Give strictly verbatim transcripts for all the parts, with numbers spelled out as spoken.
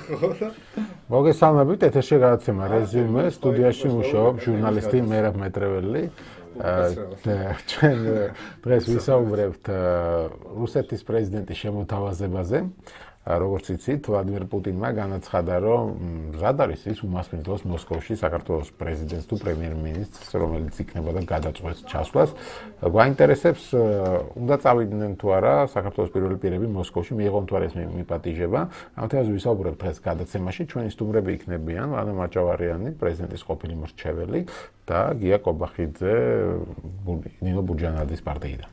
მოგესალმებით, ეთერში გადაცემა რეზიუმე, სტუდიაში მუშაობს ჟურნალისტი მრჩეველი. ჩვენ დღეს ვისაუბრებთ რუსეთის პრეზიდენტის შემოთავაზებაზე. როგორც იცით, ვლადიმერ პუტინმა განაცხადა, რომ მზად არის ის უმასპინძლოს მოსკოვში საქართველოს პრეზიდენტს თუ პრემიერ-მინისტრს, რომელიც იქნებოდა გადაწყვეტს ჩასვლას. გვაინტერესებს, უნდა წავიდნენ თუ არა საქართველოს პირველი პირები მოსკოვში, მიიღონ თუ არა ეს მიპატიჟება. ამ თემაზე ვისაუბრებთ დღეს გადაცემაში. ჩვენი სტუმრები იქნებიან ვანო მაჭავარიანი, პრეზიდენტის ყოფილი მრჩეველი და გია კობახიძე, ნინო ბურჯანაძის პარტიიდან.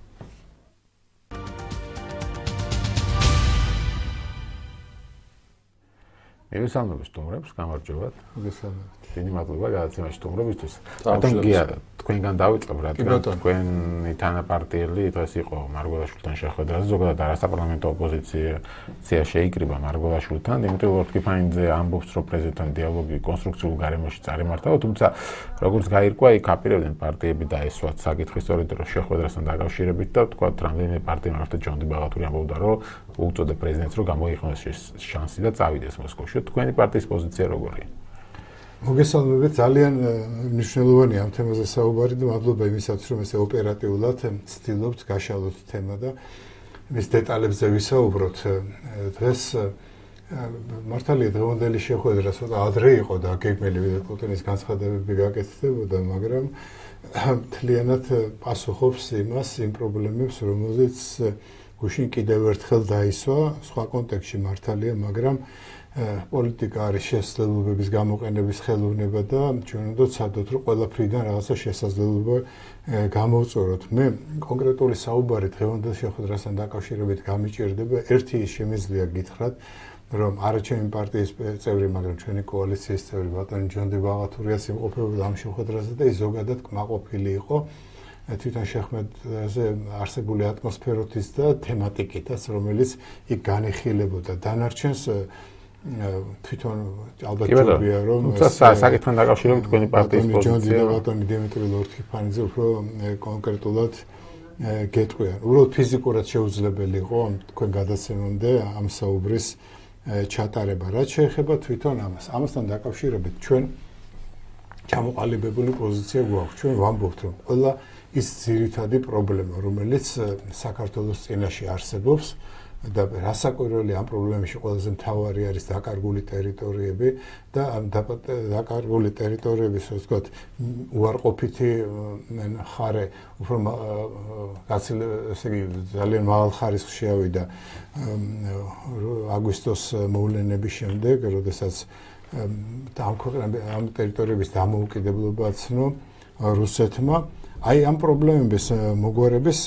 მივესალმებ სტუმრებს, გამარჯობათ. მოგესალმებით. დიდი მადლობა გადაცემაში სტუმრებისთვის. რატომ გია თქვენგან დავიწყებ, რადგან თქვენი თანაპარტიელი დღეს იყო მარგველაშვილთან შეხვედრაზე, ზოგადად არასაპარლამენტო ოპოზიცია შეიკრიბა მარგველაშვილთან. დიმიტრი ლორთქიფანიძე ამბობს, რომ პრეზიდენტთან დიალოგი კონსტრუქციულ გარემოში წარიმართავა, თუმცა როგორც გაირკვა, იქ აპირებდნენ პარტიები დაესვათ საკითხი სწორედ შეხვედრასთან დაკავშირებით და თქვა, რამდენიმე პარტიამ ახლა ჯონ დიბალატური ამბობდა, რომ უწოდე პრეზიდენტს, რომ გამოიყენოს შანსი და წავიდეს მოსკოვში. თქვენი პარტიის პოზიცია როგორია? მოგესალმებით, ძალიან მნიშვნელოვანია ამ თემაზე საუბარი და მადლობა იმისათვის, რომ ესე ოპერატიულად ცდილობთ გაშალოთ თემა და მის დეტალებზე ვისაუბროთ. დღეს მართალია დღევანდელი შეხვედრა ცოტა ადრე იყო და გეგმილი ვიდრე პუტინის განცხადებები გაკეთდებოდა, მაგრამ მთლიანად პასუხობს იმას, იმ პრობლემებს, რომელზეც გუშინ კიდევ ერთხელ დაისვა, სხვა კონტექსტში მართალია, მაგრამ პოლიტიკა არის შესაძლებლობების გამოყენების ხელოვნება და ჩვენ უნდა ვცადოთ, რომ ყველაფრიდან რაღაცა შესაძლებლობა გამოვწოროთ. მე კონკრეტული საუბარი დღევანდელ შეხვედრასთან დაკავშირებით გამიჭირდება. ერთი ის შემიძლია გითხრათ, რომ არა ჩემი პარტიის წევრი, მაგრამ ჩვენი კოალიციის წევრი ბატონი ჯონ დიბალატურიაც იმყოფებოდა ამ შეხვედრაზე და ის ზოგადად კმაყოფილი იყო თვითონ შეხვედრაზე არსებული ატმოსფეროთის და თემატიკითაც, რომელიც იქ განიხილებოდა. დანარჩენს თვითონ ალბათ ჯობია, რომ საკითხთან დაკავშირებით თქვენი პარტიის პოზიცია ბატონი დიმიტრი ლორთქიფანიძე უფრო კონკრეტულად გეტყვიან. უბრალოდ ფიზიკურად შეუძლებელი იყო თქვენ გადაცემამდე ამ საუბრის ჩატარება. რაც შეეხება თვითონ ამას, ამასთან დაკავშირებით ჩვენ ჩამოყალიბებული პოზიცია გვაქვს. ჩვენ ვამბობთ, რომ ყველა ის ძირითადი პრობლემა, რომელიც საქართველოს წინაშე არსებობს და რასაკვირველი ამ პრობლემებში ყველაზე მთავარი არის დაკარგული ტერიტორიები და ამ დაკარგული ტერიტორიების, ასე ვთქვათ, უარყოფითი ხარე, უფრო ესე იგი ძალიან მაღალ ხარისხს შეავიდა აგვისტოს მოვლენების შემდეგ, როდესაც ამ ამ ტერიტორიების დამოუკიდებლობა ცნო რუსეთმა. აი ამ პრობლემების მოგვარების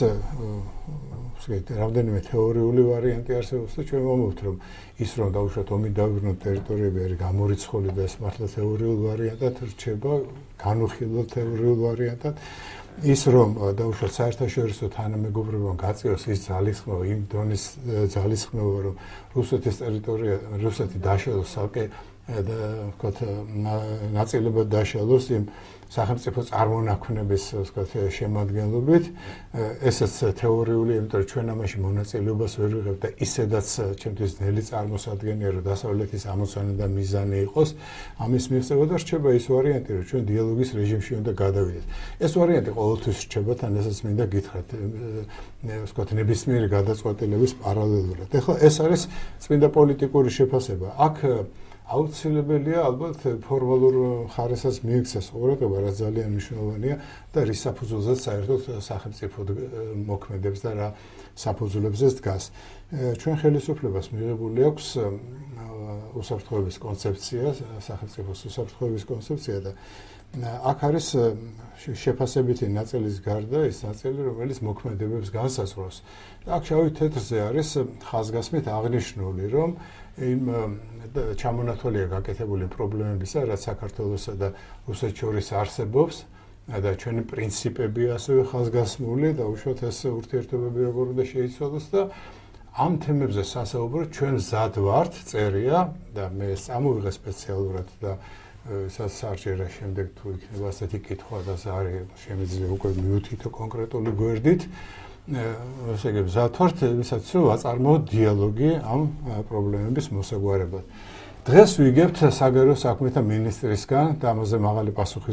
რამდენიმე თეორიული ვარიანტი არსებობს და ჩვენ ვამბობთ, რომ ის რომ დაუშვათ ომი დავიბრუნოთ ტერიტორიები არის გამორიცხული და ეს მართლა თეორიულ ვარიანტად რჩება, განუხილავ თეორიულ ვარიანტად. ის რომ დაუშვათ საერთაშორისო თანამეგობრებამ გაწიოს ის ძალისხმევა, იმ დონის ძალისხმევა, რომ რუსეთის ტერიტორია, რუსეთი დაშალოს ალკე და ვთქვათ ნაწილებად დაშალოს იმ სახელმწიფო წარმონაქმნების, ვთქვათ, შემადგენლობით, ესეც თეორიული, იმიტომ რომ ჩვენ ამაში მონაწილეობას ვერ ვიღებთ და ისედაც ჩემთვის ძნელი წარმოსადგენია, რომ დასავლეთის ამოცანა და მიზანი იყოს ამის მიღწევა და რჩება ის ვარიანტი, რომ ჩვენ დიალოგის რეჟიმში უნდა გადავიდეთ. ეს ვარიანტი ყოველთვის რჩება, თან ესაც მინდა გითხრათ, ვთქვათ, ნებისმიერი გადაწყვეტილების პარალელურად. ეხლა ეს არის წმინდა პოლიტიკური შეფასება. აქ აუცილებელია ალბათ ფორმალურ ხარისხს მიიქცეს ყურადღება, რაც ძალიან მნიშვნელოვანია და რის საფუძველზეც საერთოდ სახელმწიფო მოქმედებს და რა საფუძვლებზე დგას. ჩვენ ხელისუფლებას მიღებული აქვს უსაფრთხოების კონცეფცია, სახელმწიფოს უსაფრთხოების კონცეფცია და აქ არის შეფასებითი ნაწილის გარდა ის ნაწილი, რომელიც მოქმედებებს განსაზღვრავს. აქ შავი თეთრზე არის ხაზგასმით აღნიშნული, რომ იმ ჩამონათვალია გაკეთებული პრობლემებისა, რაც საქართველოსა და რუსეთს შორის არსებობს და ჩვენი პრინციპები ასევე ხაზგასმული და უშუალოდ ეს ურთიერთობები როგორ უნდა შეიცვალოს და ამ თემებზე სასაუბრო ჩვენ მზად ვართ, წერია და მე წამოვიღე სპეციალურად და სასარჯერა შემდეგ თუ იქნება ასეთი კითხვა და ზარი შემიძლია უკვე მიუთითო კონკრეტული გვერდით ესე იგი მზად ვართ, ვისაც ვაწარმოოთ დიალოგი ამ პრობლემების მოსაგვარებლად. დღეს ვიგებთ საგარეო საქმეთა მინისტრისგან და ამაზე მაღალი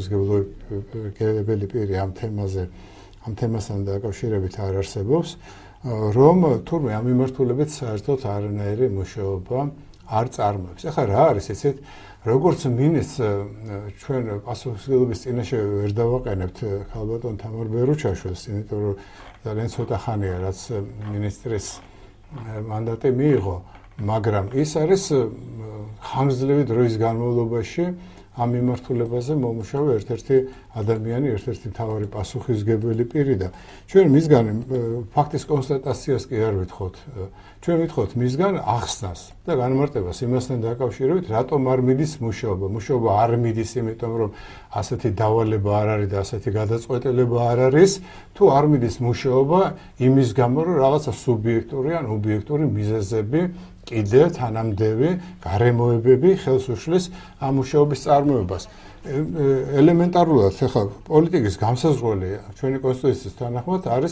პასუხისმგებელი პირი ამ თემაზე, ამ თემასთან დაკავშირებით არ არსებობს, რომ თურმე ამ მიმართულებით საერთოდ არანაირი მუშაობა არ წარმოებს. ახლა რა არის, იცით, როგორც მინისტრ ჩვენ პასუხისმგებლობის წინაშე ვერ დავაყენებთ ქალბატონ თამარ ბერუჩაშვილს, იმიტომ რომ ძალიან ცოტა ხანია რაც მინისტრის მანდატი მიიღო, მაგრამ ის არის ხანგრძლივი დროის განმავლობაში ამ მიმართულებაზე მომუშავე ერთ-ერთი ადამიანი, ერთ-ერთი მთავარი პასუხისმგებელი პირი და ჩვენ მისგან ფაქტის კონსტატაციას კი არ ვითხოვთ. ჩვენ ვითხოვთ მისგან ახსნას და განმარტებას იმასთან დაკავშირებით, რატომ არ მიდის მუშაობა. მუშაობა არ მიდის, იმიტომ რომ ასეთი დავალება არ არის და ასეთი გადაწყვეტილება არ არის, თუ არ მიდის მუშაობა იმის გამო, რომ რაღაცა სუბიექტური ან ობიექტური მიზეზები კიდე თანამდევი გარემოებები ხელს უშლის ამ მუშაობის წარმოებას. ელემენტარულად ხა პოლიტიკის განსაზღვრელი ჩვენი კონსტიტუციის თანახმად არის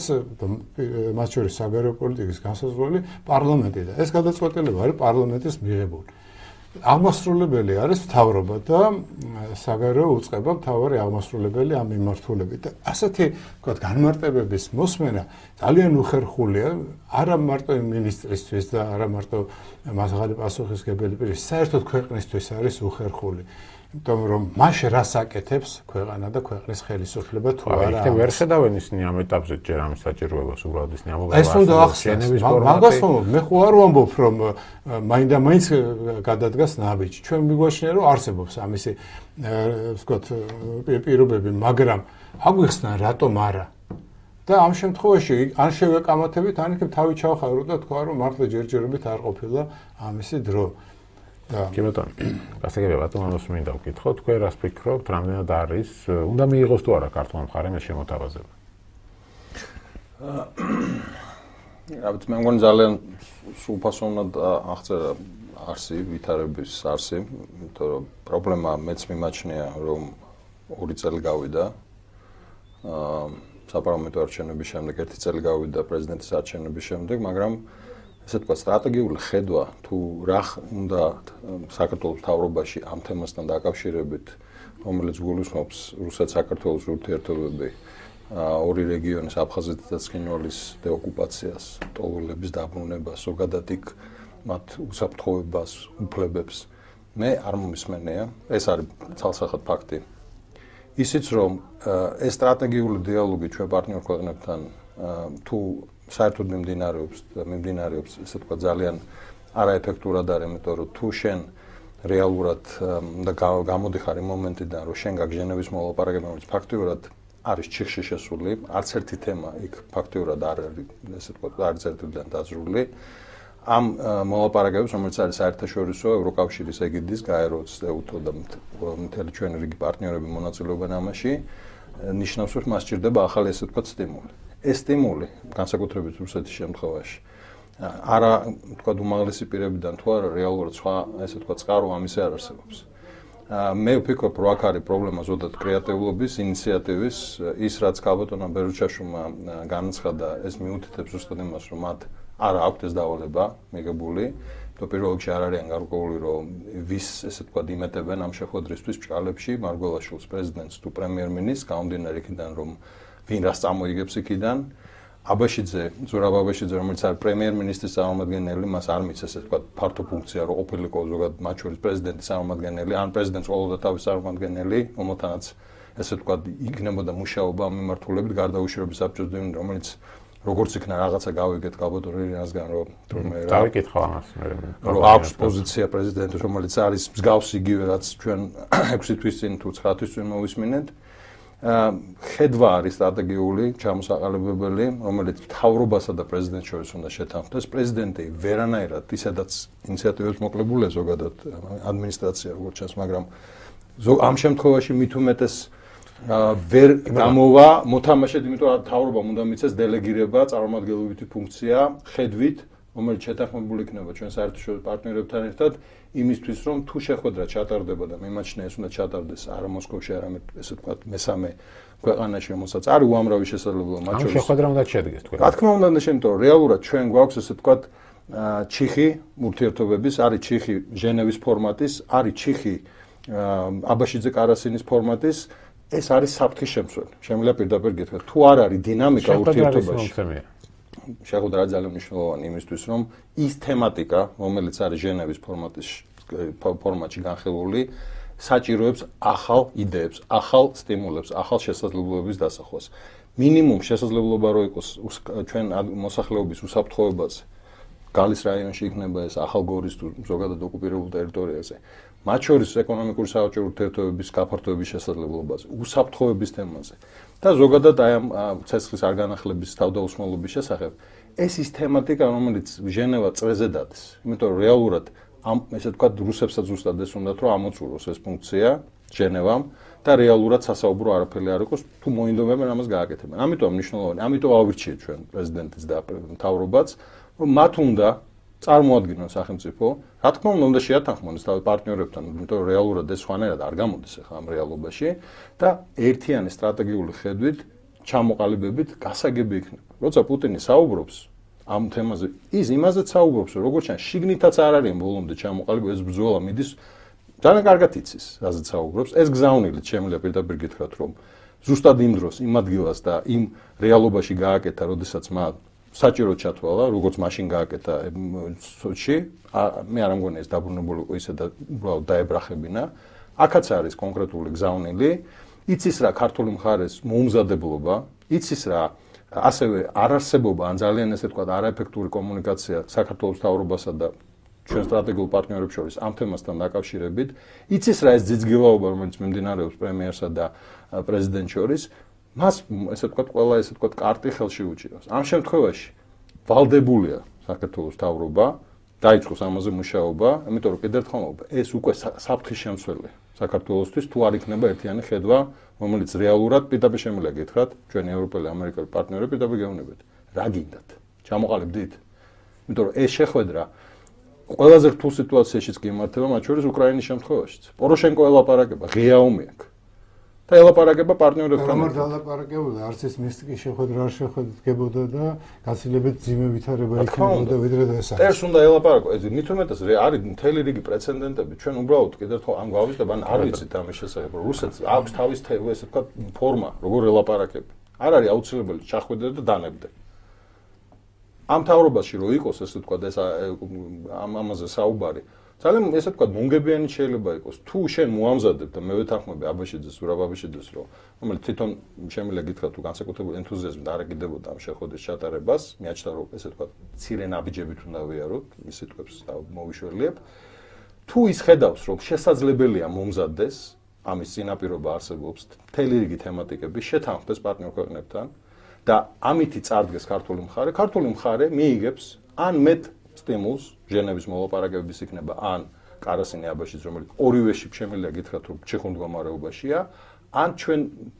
მათ შორის საგარეო პოლიტიკის განსაზღვრელი პარლამენტი და ეს გადაწყვეტილება არის პარლამენტის მიღებული. აღმასრულებელი არის მთავრობა და საგარეო უწყება მთავარი აღმასრულებელი ამ მიმართულებით. და ასეთი ვთქვათ განმარტებების მოსმენა ძალიან უხერხულია არა მარტო მინისტრისთვის და არა მარტო მაღალი პასუხისმგებელი პირის, საერთოდ ქვეყნისთვის არის უხერხული. იმიტომ რომ მაშინ რას აკეთებს ქვეყანა და ქვეყნის ხელისუფლება თუ არა. აი, ვერ ხედავენ ისინი ამ ეტაპზე ჯერ ამის საჭიროებას უბრალოდ ისინი ამბობენ. ეს უნდა ახსნას. მაგას ვამბობ, მე ხო არ ვამბობ რომ მაინდა მაინც გადადგას ნაბიჯი. ჩვენ მიგვაჩნია რომ არსებობს ამისი ვთქვათ პირობები, მაგრამ აგვიხსნა რატომ არა. და ამ შემთხვევაში ან შევეკამათებით, ან იქ თავი ჩავხარო და თქვა რომ მართლა ჯერჯერობით არ ყოფილა ამისი დრო. კი ბატონო, გასაგებია ბატონოს მინდა ვკითხო, თქვენ რას ფიქრობთ, რამდენად არის, უნდა მიიღოს თუ არა ქართულმა მხარემ ეს შემოთავაზება? რაბით, მე მგონი ძალიან სრულფასოვნად აღწერა არსი, ვითარების არსი, იმიტომ რომ პრობლემა მეც მიმაჩნია, რომ ორი წელი გავიდა. აა საპარლამენტო არჩევნების შემდეგ, ერთი წელი გავიდა პრეზიდენტის არჩევნების შემდეგ, მაგრამ ესე თქვა სტრატეგიული ხედვა თუ რა უნდა საქართველოს მთავრობაში ამ თემასთან დაკავშირებით, რომელიც გულისხმობს რუსეთ-საქართველოს ურთიერთობები, ორი რეგიონის აფხაზეთის და ცხინვალის დეოკუპაციას, ტოვალების დაბრუნებას, ზოგადად იქ მათ უსაფრთხოებას, უფლებებს, მე არ მომისმენია, ეს არის ცალსახად ფაქტი. ისიც რომ ეს სტრატეგიული დიალოგი ჩვენ პარტნიორ ქვეყნებთან თუ საერთოდ მიმდინარეობს და მიმდინარეობს ესე თქვა ძალიან არაეფექტურად არის, იმიტომ რომ თუ შენ რეალურად და გამოდიხარ იმ მომენტიდან, რომ შენ გაქვს ჟენევის მოლაპარაკება, რომელიც ფაქტიურად არის ჩიხში შესული, არც ერთი თემა იქ ფაქტიურად არ არის, ესე თქვა, არც ერთიდან დაძრული. ამ მოლაპარაკებებს, რომელიც არის საერთაშორისო ევროკავშირის ეგიდის, გაეროს, ეუთო და მთელი ჩვენი რიგი პარტნიორები მონაწილეობენ ამაში, ნიშნავს, რომ მას სჭირდება ახალი ესე თქვა სტიმული. ეს სტიმული, განსაკუთრებით რუსეთის შემთხვევაში, არა თქვა უმაღლესი პირებიდან თუ არა რეალურად სხვა ესე თქვა წყარო ამის არ არსებობს. მე ვფიქრობ, რომ აქ არის პრობლემა ზოგადად კრეატიულობის, ინიციატივის, ის რაც ქალბატონმა ბერუჩაშვილმა განაცხადა, ეს მიუთითებს ზუსტად იმას, რომ მათ არ აქვთ ეს დავალება მიღებული. то პირველ რიგში არ არიან გარკვეული, რომ ვის ესე თქვა იმეტებენ ამ შეხვედრისთვის ბჭყალებში, მარგველაშვილს პრეზიდენტს თუ პრემიერ-მინისტრს, გამომდინარე იქიდან, რომ ვინ რას წამოიგებს იქიდან. აბაშიძე, ზურაბ აბაშიძე, რომელიც არის პრემიერ-მინისტრის წარმომადგენელი, მას არ მიცეს ესე თქვა ფართო ფუნქცია, რომ ყოფილიყო ზოგადად მათ შორის პრეზიდენტის წარმომადგენელი, ან პრეზიდენტს ყოველდღე თავის წარმომადგენელი, რომელთანაც ესე თქვა იქნებოდა მუშაობა ამ მიმართულებით გარდაუშვების საბჭოს დევნილი, რომელიც როგორც იქნა რაღაცა გავიგეთ ალბათ რინასგან, რომ თურმე რა დავიკითხო ამას მე რომ აქვს პოზიცია პრეზიდენტის, რომელიც არის მსგავს იგივე რაც ჩვენ ექვსი თვის წინ თუ ცხრა თვის წინ მოვისმინეთ. ხედვა არის სტრატეგიული, ჩამოსაყალიბებელი, რომელიც მთავრობასა და პრეზიდენტს შორის უნდა შეთანხმდეს. პრეზიდენტი ვერანაირად ისედაც ინიციატივებს მოკლებულია ზოგადად ადმინისტრაცია როგორც ჩანს, მაგრამ ამ შემთხვევაში მით უმეტეს ვერ გამოვა მოთამაშედ, იმიტომ რომ მთავრობამ უნდა მიცეს დელეგირება, წარმომადგენლობითი ფუნქცია, ხედვით, რომელიც შეთანხმებული იქნება ჩვენ საერთაშორისო პარტნიორებთან ერთად, იმისთვის რომ თუ შეხვედრა ჩატარდება და მიმაჩნია ეს უნდა ჩატარდეს არა მოსკოვში, არამედ ესე ვთქვათ მესამე ქვეყანაში, რომელსაც არის უამრავი შესაძლებლობა მათ შორის. ამ შეხვედრა უნდა შედგეს თქვენ. რა თქმა უნდა, შემთხვევით, რეალურად ჩვენ გვაქვს ესე ვთქვათ ჩიხი ურთიერთობების, არის ჩიხი ჟენევის ფორმატის, არის ჩიხი აბაშიძე კარასინის ფორმატის, ეს არის საფრთხის შემცველი. შემიძლია პირდაპირ გითხრათ, თუ არ არის დინამიკა ურთიერთობაში. შეხვედრა არის ძალიან მნიშვნელოვანი იმისთვის, რომ ის თემატიკა, რომელიც არის ჟენევის ფორმატის ფორმატში განხილული, საჭიროებს ახალ იდეებს, ახალ სტიმულებს, ახალ შესაძლებლობების დასახვას. მინიმუმ შესაძლებლობა რო იყოს ჩვენ მოსახლეობის უსაფრთხოებაზე, გალის რაიონში იქნება ეს ახალ გორის თუ ზოგადად ოკუპირებულ ტერიტორიაზე, მათ შორის ეკონომიკური საავადმყოფო ურთიერთობების გაფართოების შესაძლებლობაზე, უსაფრთხოების თემაზე და ზოგადად აი ამ ცეცხლის არ განახლების თავდაუსმოლობის შესახებ, ეს ის თემატიკა, რომელიც ჟენევა წრეზე დადეს, იმიტომ რომ რეალურად ამ ესე ვთქვათ რუსებსაც ზუსტად ეს უნდათ რომ ამოწუროს ეს ფუნქცია ჟენევამ და რეალურად სასაუბრო არაფერი არ იყოს თუ მოინდომებენ ამას გააკეთებენ. ამიტომ მნიშვნელოვანი, ამიტომ ავირჩიეთ ჩვენ პრეზიდენტის და მთავრობაც, რომ მათ უნდა წარმოადგინონ სახელმწიფო, რა თქმა უნდა უნდა შეათანხმონ თავის პარტნიორებთან, იმიტომ რომ რეალურად ეს სხვანაირად არ გამოდის ახლა ამ რეალობაში და ერთიანი სტრატეგიული ხედვით, ჩამოყალიბებით გასაგები იქნება. როცა პუტინი საუბრობს ამ თემაზე, ის იმაზეც საუბრობს, რომ როგორც ჩანს, შიგნითაც არ არის ბოლომდე ჩამოყალიბებული ეს ბრძოლა მიდის ძალიან კარგად იცის, რაზეც საუბრობს. ეს გზავნილით შემიძლია პირდაპირ გითხრათ, რომ ზუსტად იმ დროს, იმ ადგილას და იმ რეალობაში გააკეთა, როდესაც მათ საჭიროდ ჩათვალა, როგორც მაშინ გააკეთა სოჩში, მე არ ამგონია ეს დაბრუნებული იყო ისე და უბრალოდ დაებრახებინა. აქაც არის კონკრეტული გზავნილი, იცის რა ქართული მხარეს მოუმზადებლობა, იცის რა ასევე არარსებობა ან ძალიან ესე ვთქვათ არაეფექტური კომუნიკაცია საქართველოს მთავრობასა და ჩვენ სტრატეგიულ პარტნიორებს შორის ამ თემასთან დაკავშირებით, იცის რა ეს ძიძგილაობა, რომელიც მიმდინარეობს პრემიერსა და პრეზიდენტს შორის, მას ესე ვთქვათ ყველა ესე ვთქვათ კარტი ხელში უჭირავს. ამ შემთხვევაში ვალდებულია საქართველოს მთავრობა დაიწყოს ამაზე მუშაობა, იმიტომ რომ კიდევ ერთხელ მოვიდა, ეს უკვე საფრთხის შემცველია საქართველოსთვის, თუ არ იქნება ერთიანი ხედვა, რომელიც რეალურად პირდაპირ შემიძლია გითხრათ, ჩვენი ევროპელი ამერიკელი პარტნიორები პირდაპირ გეუბნებით. რა გინდათ? ჩამოყალიბდით? იმიტომ რომ ეს შეხვედრა ყველაზე რთულ სიტუაციაშიც გიმართება, მათ შორის უკრაინის შემთხვევაშიც. პოროშენკო ელაპარაკება, ღია ომი აქვს. და ელაპარაკება პარტნიორებთან. რა მართ ელაპარაკებოდა, არც ეს მისტიკის შეხვედრა არ შეხვედრებოდა და გაცილებით ძიმე ვითარება იქნებოდა ვიდრე ეს. ეს უნდა ელაპარაკო, ეს მithumetas არის მთელი რიგი პრეცედენტები. ჩვენ უბრალოდ კიდევ ერთხელ ამ გავიზრდებ, ან არ ვიცით ამის შესახებ, რომ რუსეთს აქვს თავის ესე ვთქვათ ფორმა, როგორ ელაპარაკები. არ არის აუცილებელი ჩახვიდე და დანებდე. ამ თავრობაში რო იყოს ესე ვთქვათ ეს ამ ამაზე საუბარი, ძალიან ესე ვთქვათ მონგებიანი შეიძლება იყოს. თუ შენ მოამზადებ და მე ვეთანხმები აბაშიძეს, ურაბაბაშიძეს, რომ რომელიც თვითონ შემიძლია გითხრათ თუ განსაკუთრებული ენთუზიაზმით არაკიდებოდა ამ შეხვედრის ჩატარებას, მიაჩნდა რომ ესე ვთქვათ ცირე ნაბიჯებით უნდა ვიაროთ, მის სიტყვებს დავმოვიშველიებ. თუ ის ხედავს რომ შესაძლებელია მომზადდეს, ამის წინაპირობა არსებობს, მთელი რიგი თემატიკები შეთანხმდეს პარტნიორ ქვეყნებთან და ამითი წარდგეს ქართული მხარე, ქართული მხარე მიიგებს ან მეტ სტიმულს ჟენევის მოლაპარაკებების იქნება ან კარასინი აბაშიძე, რომელიც ორივეში შემიძლია გითხრათ რომ ჩეხურ მდგომარეობაშია, ან ჩვენ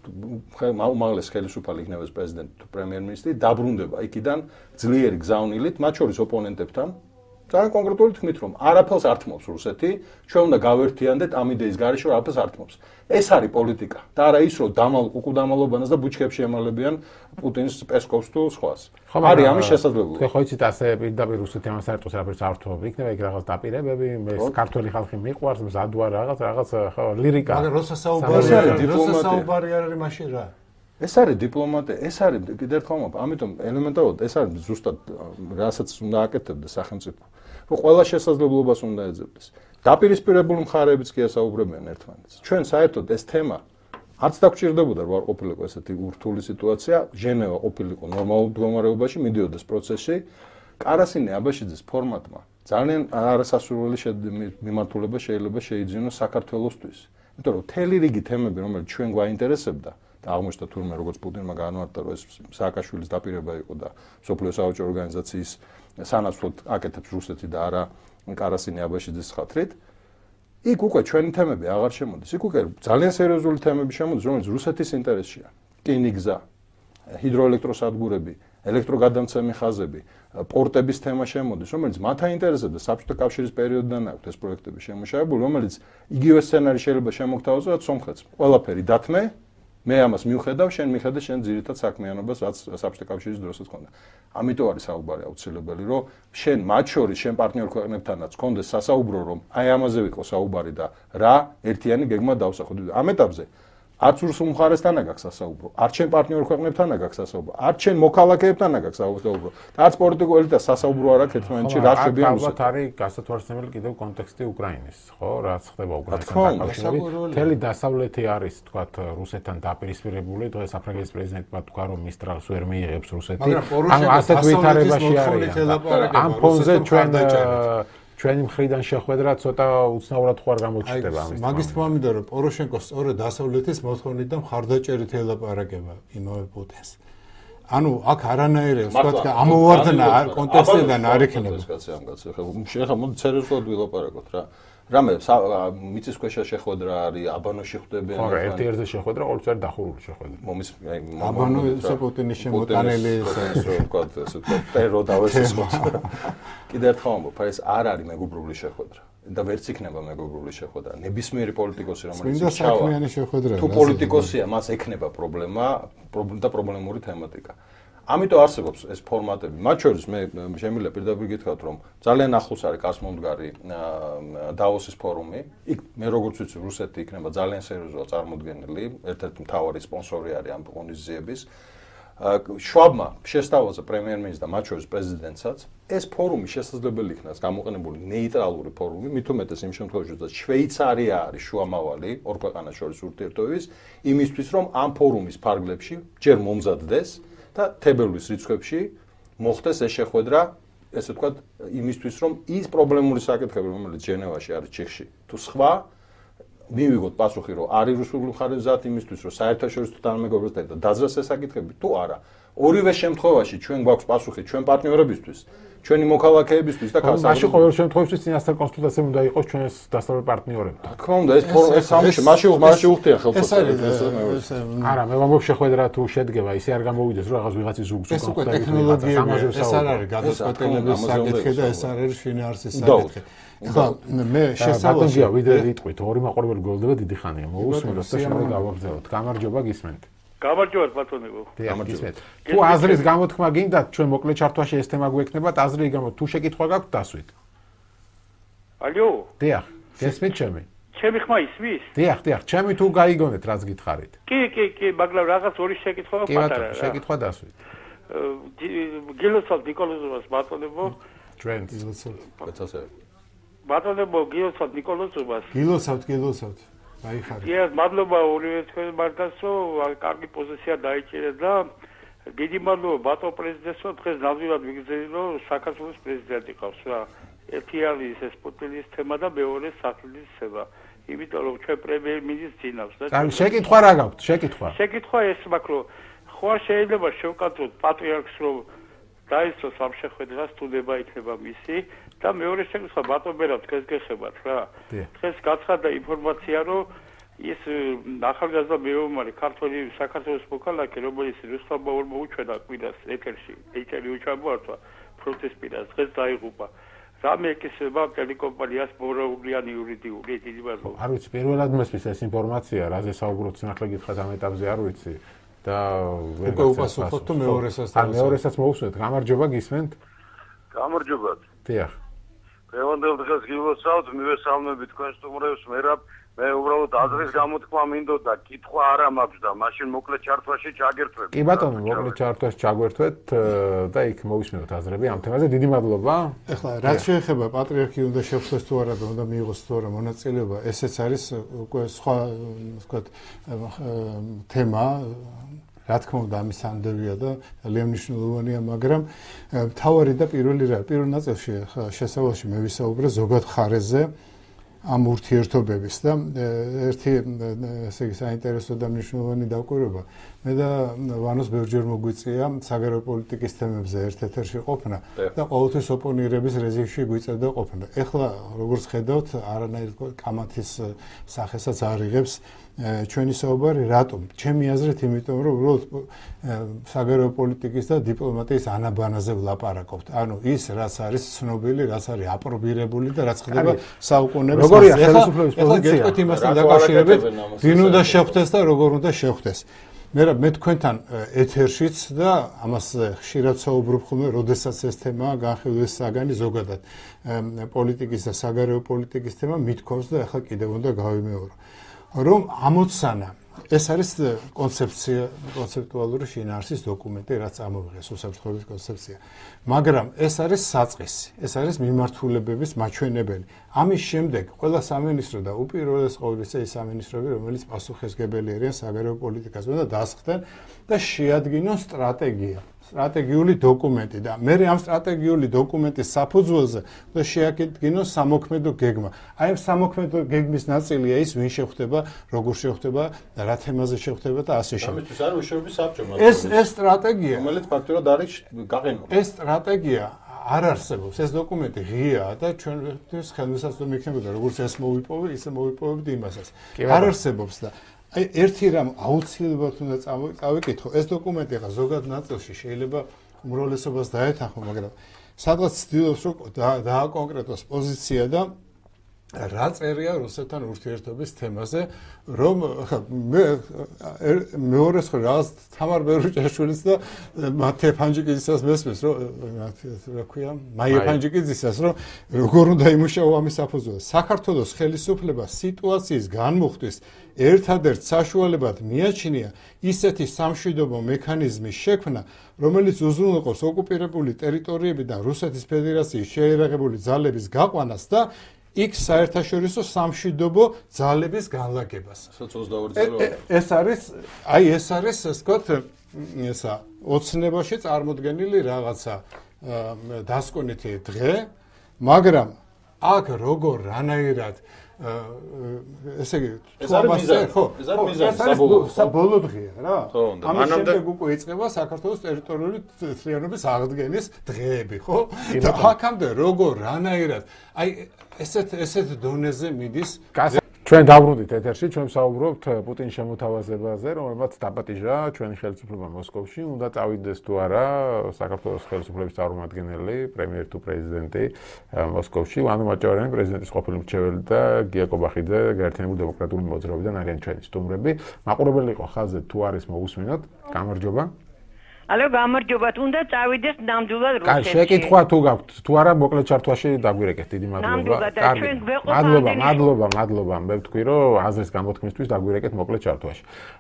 უმაღლეს ხელისუფალი იქნება ეს პრეზიდენტი თუ პრემიერ-მინისტრი დაბრუნდება იქიდან ძლიერი გზავნილით, მათ შორის ოპონენტებთან. ძალიან კონკრეტული თქმით რომ არაფერს არ თმობს რუსეთი, ჩვენ უნდა გავერთიანდეთ ამ იდეის გარეშე რომ არაფერს არ თმობს. ეს არის პოლიტიკა და არა ის რომ დამალ კუკუდამალობანას და ბუჩქებში ემალებიან პუტინს, პესკოვს თუ სხვას. არის ამის შესაძლებლობა. ხო იცით ასე პირდაპირ რუსეთი ამას არ თავს არაფერს არ თმობს. იქნება იქ რაღაც დაპირებები, ეს ქართველი ხალხი მიყვარს, მზადვარ რაღაც რაღაც ხო ლირიკა. მაგრამ როცა საუბარი როცა საუბარი არ არის მაშინ რა? ეს არის დიპლომატია, ეს არის კიდევ ერთხელ მომ, ამიტომ ელემენტარულად ეს არის ზუსტად რასაც უნდა აკეთებდეს სახელმწიფო. რომ ყველა შესაძლებლობას უნდა ეძებდეს. დაპირისპირებული მხარეებიც კი ასაუბრებიან ერთმანეთს. ჩვენ საერთოდ ეს თემა არც დაგჭირდებოდა რომ არ ყოფილიყო ესეთი ურთული სიტუაცია, ჟენევა ყოფილიყო ნორმალურ მდგომარეობაში, მიდიოდეს პროცესში. კარასინი აბაშიძის ფორმატმა ძალიან არასასურველი მიმართულება შეიძლება შეიძინოს საქართველოსთვის. იმიტომ რომ მთელი რიგი თემები, რომელიც ჩვენ გვაინტერესებდა და აღმოჩნდა თურმე როგორც პუტინმა განმარტა რომ ეს სააკაშვილის დაპირება იყო და სოფლიო საავადმყოფო ორგანიზაციის სანაცვლოდ აკეთებს რუსეთი და არა კარასინი აბაშიძის ხათრით. იქ უკვე ჩვენი თემები აღარ შემოდის. იქ უკვე ძალიან სერიოზული თემები შემოდის, რომელიც რუსეთის ინტერესშია. რკინიგზა, ჰიდროელექტროსადგურები, ელექტროგადამცემი ხაზები, პორტების თემა შემოდის, რომელიც მათ აინტერესებს და საბჭოთა კავშირის პერიოდიდან აქვს ეს პროექტები შემუშავებული, რომელიც იგივე სცენარი შეიძლება შემოგთავაზოს სომხეთს. ყველაფერი დათმე მე ამას მივხედავ, შენ მიხედე შენ ძირითად საქმიანობას, რაც საბჭოთა კავშირის დროსაც ქონდა. ამიტომ არის საუბარი აუცილებელი, რომ შენ მათ შორის შენ პარტნიორ ქვეყნებთანაც ქონდეს სასაუბრო, რომ აი ამაზე ვიყო საუბარი და რა ერთიანი გეგმა დავსახოთ. ამ ეტაპზე არც რუსულ მხარესთან აქვს სასაუბრო, არც შენ პარტნიორ ქვეყნებთან აქვს სასაუბრო, არც შენ მოქალაქეებთან აქვს სასაუბრო და არც პოლიტიკურ ელიტას სასაუბრო არ აქვს ერთმანეთში რა შვებიან რუსეთს. ალბათ არის გასათვალისწინებელი კიდევ კონტექსტი უკრაინის, ხო, რაც ხდება უკრაინასთან დაკავშირებით. მთელი დასავლეთი არის, თქვათ, რუსეთთან დაპირისპირებული, დღეს საფრანგეთის პრეზიდენტმა თქვა, რომ მისტრალს ვერ მიიღებს რუსეთი. ანუ ასეთ ვითარებაში არის. ამ ფონზე ჩვენ ჩვენი მხრიდან შეხვედრა ცოტა უცნაურად ხوار გამოჩნდება ამის. მაგის თქმა მინდა რომ პოროშენკოს სწორედ დასავლეთის მოთხოვნიდან მხარდაჭერით ელაპარაკება იმავე პუტინს. ანუ აქ არანაირი ვთქვათ ამოვარდნა კონტექსტიდან არ იქნება. შეხა მოდი სერიოზულად ვილაპარაკოთ რა. რამე მიწისქვეშა შეხვედრა არის, აბანოში ხვდებიან. ხო, ერთ-ერთზე შეხვედრა, ყოველთვის დახურული შეხვედრა. მომის აბანო ისე პუტინის შემოტანილი ესე ვთქვათ, ესე ვთქვათ, ტერო დავესწროთ. კიდევ ერთხელ ვამბობ, ეს არ არის მეგობრული შეხვედრა და ვერც იქნება მეგობრული შეხვედრა. ნებისმიერი პოლიტიკოსი, რომელიც ჩავა, თუ პოლიტიკოსია, მას ექნება პრობლემა და პრობლემური თემატიკა. ამიტომ არსებობს ეს ფორმატები. მათ შორის მე შემიძლია პირდაპირ გითხრათ, რომ ძალიან ახლოს არის კასმომდგარი დაოსის ფორუმი. იქ მე როგორც ვიცი, რუსეთი იქნება ძალიან სერიოზულად წარმოდგენილი, ერთ-ერთი მთავარი სპონსორი არის ამ ღონისძიების. შვაბმა შესთავაზა პრემიერ-მინისტრს და მათ შორის პრეზიდენტსაც, ეს ფორუმი შესაძლებელი იქნას გამოყენებული ნეიტრალური ფორუმი, მით უმეტეს იმ შემთხვევაში, რომ შვეიცარია არის შუამავალი ორ ქვეყანას შორის ურთიერთობების, იმისთვის, რომ ამ ფორუმის ფარგლებში ჯერ მომზადდეს და თებერვლის რიცხვებში მოხდეს ეს შეხვედრა, ესე ვთქვათ, იმისთვის, რომ ის პრობლემური საკითხები, რომელიც ჟენევაში არის ჩიხში, თუ სხვა მივიღოთ პასუხი, რომ არის რუსული მხარე მზად იმისთვის, რომ საერთაშორისო თანამეგობრობასთან და დაძრას ეს საკითხები, თუ არა. ორივე შემთხვევაში ჩვენ გვაქვს პასუხი ჩვენ პარტნიორებისთვის, ჩვენი მოქალაქეებისთვის და კავშირში. მაშინ ყოველ შემთხვევაში წინასწარ კონსულტაცია უნდა იყოს ჩვენს დასავლელ პარტნიორებთან. თქმა უნდა, ეს ეს სამში მაშინ მაშინ უხდია ხელმძღვანელს. არა, მე ვამბობ შეხვედრა თუ შედგება, ისე არ გამოვიდეს, რომ რაღაც ვიღაცის ზუგს უკან ხვდა. ეს უკვე ტექნოლოგიებია, ეს არ არის გადაწყვეტილების საკითხი და ეს არ არის შინაარსის საკითხი. ხა, მე შესაძლოა ვიდრე იტყვით, ორი მაყურებელი გველდება დიდი ხანია. მოусმინოთ და შემდეგ გავაგრძელოთ. გამარჯობა, გისმენთ. გამარჯობა ბატონებო. გამარჯობა. თუ აზრის გამოთქმა გინდათ, ჩვენ მოკლე ჩართვაში ეს თემა გვექნებათ, აზრი გამო თუ შეკითხვა გაქვთ, დასვით. ალო? დიახ, გესმით ჩემი? ჩემი ხმა ისმის? დიახ, დიახ, ჩემი თუ გაიგონეთ, რაც გითხარით. კი, კი, კი, მაგრამ რაღაც ორი შეკითხვა პატარა რა. კი, შეკითხვა დასვით. გილოცავ ნიკოლოზოვას ბატონებო. ჩვენც. ბაცასე. ბატონებო, გილოცავ ნიკოლოზოვას. გილოცავთ, გილოცავთ. აიხარით. კი, მადლობა ორივე თქვენ მართლაც, რომ კარგი პოზიცია დაიჭირე და დიდი მადლობა ბატონ პრეზიდენტს, რომ დღეს ნამდვილად ვიგრძელი, რომ საქართველოს პრეზიდენტი ყავს რა. ერთი არის ეს პუტინის თემა და მეორე საფრანგეთის თემა. იმიტომ რომ ჩვენ პრემიერ-მინისტრს ძინავს და კარგი, შეკითხვა რა გაქვთ? შეკითხვა. შეკითხვა ეს მაქვს, რომ ხო შეიძლება შევკადროთ პატრიარქს, რომ დაისწროს ამ შეხვედრას, თუ ნება იქნება მისი და მეორე შეკითხვა ბატონ ბერა დღეს გეხებათ რა. დღეს გაცხადდა ინფორმაცია, რომ ის ახალგაზრდა მეომარი ქართული საქართველოს მოქალაქე, რომელიც რუსთავმა უჩვენა კვირას ეთერში, ეთერი უჩამოართვა პროტესტ პირას, დღეს დაიღუპა. რამე ეკისრება ტელეკომპანიას მორალურიანი იურიდიული დიდი მადლობა. არ ვიცი, პირველად მოსმის ეს ინფორმაცია, რაზე საუბრობთ, ნახლა გითხრათ ამ ეტაპზე არ ვიცი და ვერ გასახოთ თუ მეორესაც და მეორესაც მოусმენთ. გამარჯობა, გისმენთ? გამარჯობა. დიახ. დღევანდელ დღეს გილოცავთ, მივესალმები თქვენ სტუმრებს, მერაბ, მე უბრალოდ აზრის გამოთქმა მინდოდა, კითხვა არა მაქვს და მაშინ მოკლე ჩართვაში ჩაგერთვები. კი ბატონო, მოკლე ჩართვაში ჩაგვერთვეთ და იქ მოვისმინოთ აზრები ამ თემაზე. დიდი მადლობა. ეხლა რაც შეეხება პატრიარქი უნდა შევხვდეს თუ არა და უნდა მიიღოს თუ არა მონაწილეობა, ესეც არის უკვე სხვა, ვთქვათ, თემა. რა თქმა უნდა, ამის ამდევია და ძალიან მნიშვნელოვანია, მაგრამ მთავარი და პირველი რა, პირველ ნაწილში შესავალში მე ვისაუბრე ზოგად ხარეზე ამ ურთიერთობების და ერთი ესე იგი საინტერესო და მნიშვნელოვანი დაკვირვება. მე და ვანოს ბევრჯერ მოგვიწია საგარეო პოლიტიკის თემებზე ერთ ეთერში ყოფნა და ყოველთვის ოპონირების რეჟიმში გვიწევდა ყოფნა. ეხლა როგორც ხედავთ, არანაირ კამათის სახესაც არ იღებს ჩვენი საუბარი რატომ? ჩემი აზრით, იმიტომ რომ უბრალოდ საგარეო პოლიტიკის და დიპლომატიის ანაბანაზე ვლაპარაკობთ. ანუ ის რაც არის ცნობილი, რაც არის აპრობირებული და რაც ხდება საუკუნეების მანძილზე. როგორია ხელისუფლების პოზიცია? გეტყვით იმასთან დაკავშირებით, ვინ უნდა შეხვდეს და როგორ უნდა შეხვდეს. მე მე თქვენთან ეთერშიც და ამას ხშირად საუბრობ ხოლმე, როდესაც ეს თემაა განხილვის საგანი ზოგადად პოლიტიკის და საგარეო პოლიტიკის თემა მithქვავს და ახლა კიდევ უნდა გავიმეორო. რომ ამოცანა ეს არის კონცეფცია, კონცეპტუალური შინაარსის დოკუმენტი, რაც ამოვიღეს უსაფრთხოების კონცეფცია. მაგრამ ეს არის საწყისი, ეს არის მიმართულებების მაჩვენებელი. ამის შემდეგ ყველა სამინისტრო და უპირველეს ყოვლისა ის სამინისტროები, რომელიც პასუხისმგებელი არიან საგარეო პოლიტიკაზე, უნდა დასხდნენ და შეადგინონ სტრატეგია. სტრატეგიული დოკუმენტი და მე ამ სტრატეგიული დოკუმენტის საფუძველზე და შეაკეთგინოს სამოქმედო გეგმა. აი ამ სამოქმედო გეგმის ნაწილია ის, ვინ შეხვდება, როგორ შეხვდება, რა თემაზე შეხვდება და ასე შემდეგ. ამისთვის არის უშუალოდ საბჭო. ეს ეს სტრატეგია, რომელიც ფაქტურად არის გაყენული. ეს სტრატეგია არ არსებობს. ეს დოკუმენტი ღიაა და ჩვენთვის ხელმისაწვდომი იქნებოდა, როგორც ეს მოვიპოვე, ისე მოვიპოვებდი იმასაც. არ არსებობს და აი ერთი რამ აუცილებლად უნდა წავიკითხო, ეს დოკუმენტი ახლა ზოგად ნაწილში შეიძლება უმრავლესობას დაეთანხმო, მაგრამ სადღაც ცდილობს რომ დააკონკრეტოს პოზიცია და რა წერია რუსეთთან ურთიერთობის თემაზე, რომ მე მეორე სხვა რაღაც თამარ ბერუჭაშვილიც და მათე ფანჯიკიძის მესმის, რომ რა ქვია, მაია ფანჯიკიძისას, რომ როგორ უნდა იმუშაო ამის საფუძველზე. საქართველოს ხელისუფლება სიტუაციის განმუხტვის ერთადერთ საშუალებად მიაჩნია ისეთი სამშვიდობო მექანიზმის შექმნა, რომელიც უზრუნველყოფს ოკუპირებული ტერიტორიებიდან რუსეთის ფედერაციის შეერაღებული ძალების გაყვანას და იქ საერთაშორისო სამშვიდობო ძალების განლაგებას. ეს არის, აი ეს არის, ასე ვთქვათ, ესა ოცნებაში წარმოდგენილი რაღაცა დასკვნითი დღე, მაგრამ აქ როგორ რანაირად ესე იგი, ეს არის მიზანი, ხო? ეს არის მიზანი, საბოლოო დღეა რა. ამის შემდეგ უკვე იწყება საქართველოს ტერიტორიული თლიანობის აღდგენის დღეები, ხო? და აქამდე როგორ რანაირად, აი ესეთ ესეთ დონეზე მიდის. ჩვენ დავბრუნდით ეთერში, ჩვენ ვსაუბრობთ პუტინის შემოთავაზებაზე, რომელმაც დაპატიჟა ჩვენი ხელისუფლება მოსკოვში, უნდა წავიდეს თუ არა საქართველოს ხელისუფლების წარმომადგენელი, პრემიერი თუ პრეზიდენტი მოსკოვში, ვანო მაჭავარიანი პრეზიდენტის ყოფილი მრჩეველი და კობახიძე გაერთიანებული დემოკრატიული მოძრაობიდან არიან ჩვენი სტუმრები. მაყურებელი იყო ხაზზე, თუ არის მოусმინოთ, გამარჯობა. ალო, გამარჯობათ, უნდა წავიდეს ნამდვილად რუსეთში. კაი, შეკითხვა თუ გაქვთ, თუ არა მოკლე ჩართვაში დაგვირეკეთ, დიდი მადლობა. მადლობა, მადლობა, მადლობა. მე ვთქვი, რომ აზრის გამოთქმისთვის დაგვირეკეთ მოკლე ჩართვაში.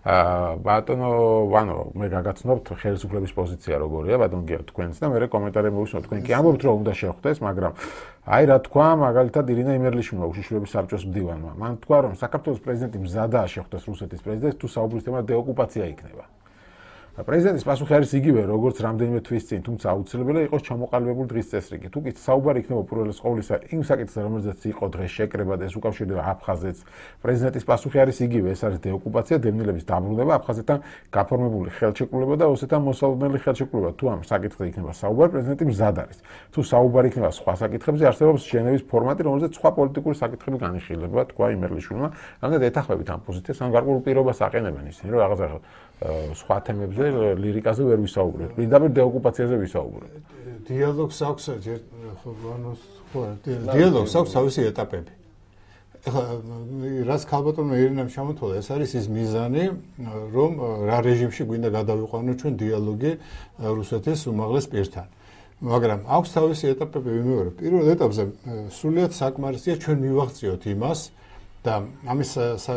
აა ბატონო ვანო, მე გაგაცნობთ ხელისუფლების პოზიცია როგორია, ბატონ გია თქვენს და მე კომენტარები მოვისმენთ, თქვენ კი ამბობთ, რომ უნდა შეხვდეს, მაგრამ აი რა თქვა, მაგალითად ირინა იმერლიშვილმა უშიშროების საბჭოს მდივანმა. მან თქვა, რომ საქართველოს პრეზიდენტი მზადაა შეხვდეს რუსეთის პრეზიდენტს, თუ საუბრის თემა დეოკუპაცია იქნება. პრეზიდენტის პასუხი არის იგივე, როგორც რამდენიმე თვის წინ, თუმცა აუცილებელია იყოს ჩამოყალიბებული დღის წესრიგი. თუ კი საუბარი იქნება უპირველეს ყოვლისა იმ საკითხზე, რომელზეც იყო დღეს შეკრება და ეს უკავშირდება აფხაზეთს, პრეზიდენტის პასუხი არის იგივე, ეს არის დეოკუპაცია, დევნილების დაბრუნება, აფხაზეთთან გაფორმებული ხელშეკრულება და ოსეთთან მოსალოდნელი ხელშეკრულება. თუ ამ საკითხზე იქნება საუბარი, პრეზიდენტი მზად არის. თუ საუბარი იქნება სხვა საკითხებზე, არსებობს ჟენევის ფორმატი, რომელზეც სხვა პოლიტიკური საკითხები განიხილება, თქვა იმერლიშვილმა. რადგან ეთანხმებით ამ პოზიციას, ან გარკვეულ პირობას აყენებენ ისინი, რომ რაღაცა სხვა თემებზე ლირიკაზე ვერ ვისაუბრეთ. პირდაპირ დეოკუპაციაზე ვისაუბრეთ. დიალოგს აქვს ხო ვანოს ხო დიალოგს აქვს თავისი ეტაპები. ეხლა რაც ქალბატონმა ირინამ შემოთვალა, ეს არის ის მიზანი, რომ რა რეჟიმში გვინდა გადავიყვანოთ ჩვენ დიალოგი რუსეთის უმაღლეს პირთან. მაგრამ აქვს თავისი ეტაპები, ვიმეორებ. პირველ ეტაპზე სრულიად საკმარისია ჩვენ მივაღწიოთ იმას და ამის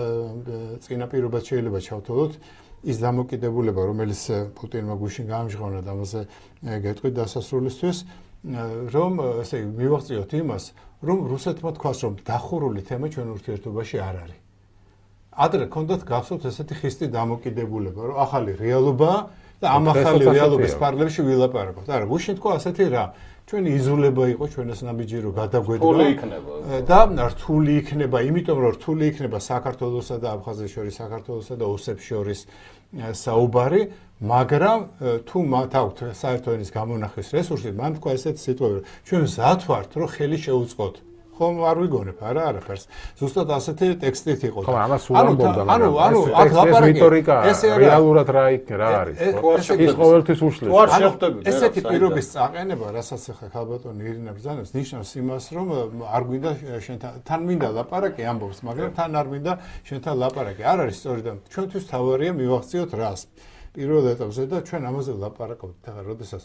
წინაპირობაც შეიძლება ჩავთვალოთ ის დამოკიდებულება, რომელიც პუტინმა გუშინ გაამჟღავნა და ამაზე გეტყვით დასასრულისთვის, რომ ესე იგი მივაღწიოთ იმას, რომ რუსეთმა თქვას, რომ დახურული თემა ჩვენ ურთიერთობაში არ არის. ადრე ქონდათ გახსოვთ ესეთი ხისტი დამოკიდებულება, რომ ახალი რეალობაა და ამ ახალი რეალობის პარლამენტში ვილაპარაკოთ. არა, გუშინ თქვა ასეთი რა, ჩვენი იზოლება იყო, ჩვენს ნაბიჯი რო გადაგვედგა და რთული იქნება, იმიტომ რომ რთული იქნება საქართველოსა და აფხაზეთს შორის, საქართველოსა და ოსებს შორის საუბარი, მაგრამ თუ მათ აქვთ საერთო ენის გამონახვის რესურსი, მან თქვა ესეთი სიტყვები, ჩვენ მზად ვართ, რომ ხელი შეუწყოთ ხომ არ ვიგონებ არა არაფერს. ზუსტად ასეთი ტექსტით იყო. ხო, ამას უამბობდა. ანუ ანუ აქ ლაპარაკი ესე რეალურად რა იქ რა არის. ის ყოველთვის უშლის. თუ არ შეხვდები. ესეთი პირობის წაყენება, რასაც ახლა ქალბატონი ირინა ბრძანებს, ნიშნავს იმას, რომ არ გვინდა შენთან თან მინდა ლაპარაკი ამბობს, მაგრამ თან არ მინდა შენთან ლაპარაკი. არ არის სწორი და ჩვენთვის თავარია მივახციოთ რას. პირველ ეტაპზე და ჩვენ ამაზე ვლაპარაკობთ. ახლა როდესაც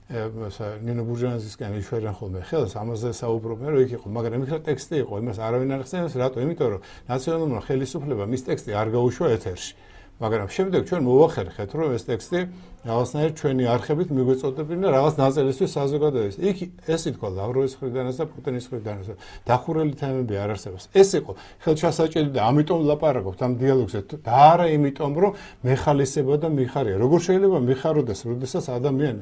ნინო ბურჟანსკიანი იშვერენ ხოლმე ხელს ამაზე საუბრობენ, რომ იქ იყო, მაგრამ იქ რა ტექსტი იყო, იმას არავინ არ ხსენებს, რატო? იმიტომ რომ ნაციონალურმა ხელისუფლებამ ის ტექსტი არ გაუშვა ეთერში. მაგრამ შემდეგ ჩვენ მოვახერხეთ, რომ ეს ტექსტი რაღაცნაირად ჩვენი არხებით მიგვეწოდებინა რაღაც ნაწილისთვის საზოგადოებას. იქ ეს ითქვა ლავროვის მხრიდანაც და პუტინის მხრიდანაც. დახურელი თემები არ არსებობს. ეს იყო ხელჩასაჭერი და ამიტომ ლაპარაკობთ ამ დიალოგზე და არა იმიტომ, რომ მეხალისება და მიხარია. როგორ შეიძლება მიხაროდეს, როდესაც ადამიანი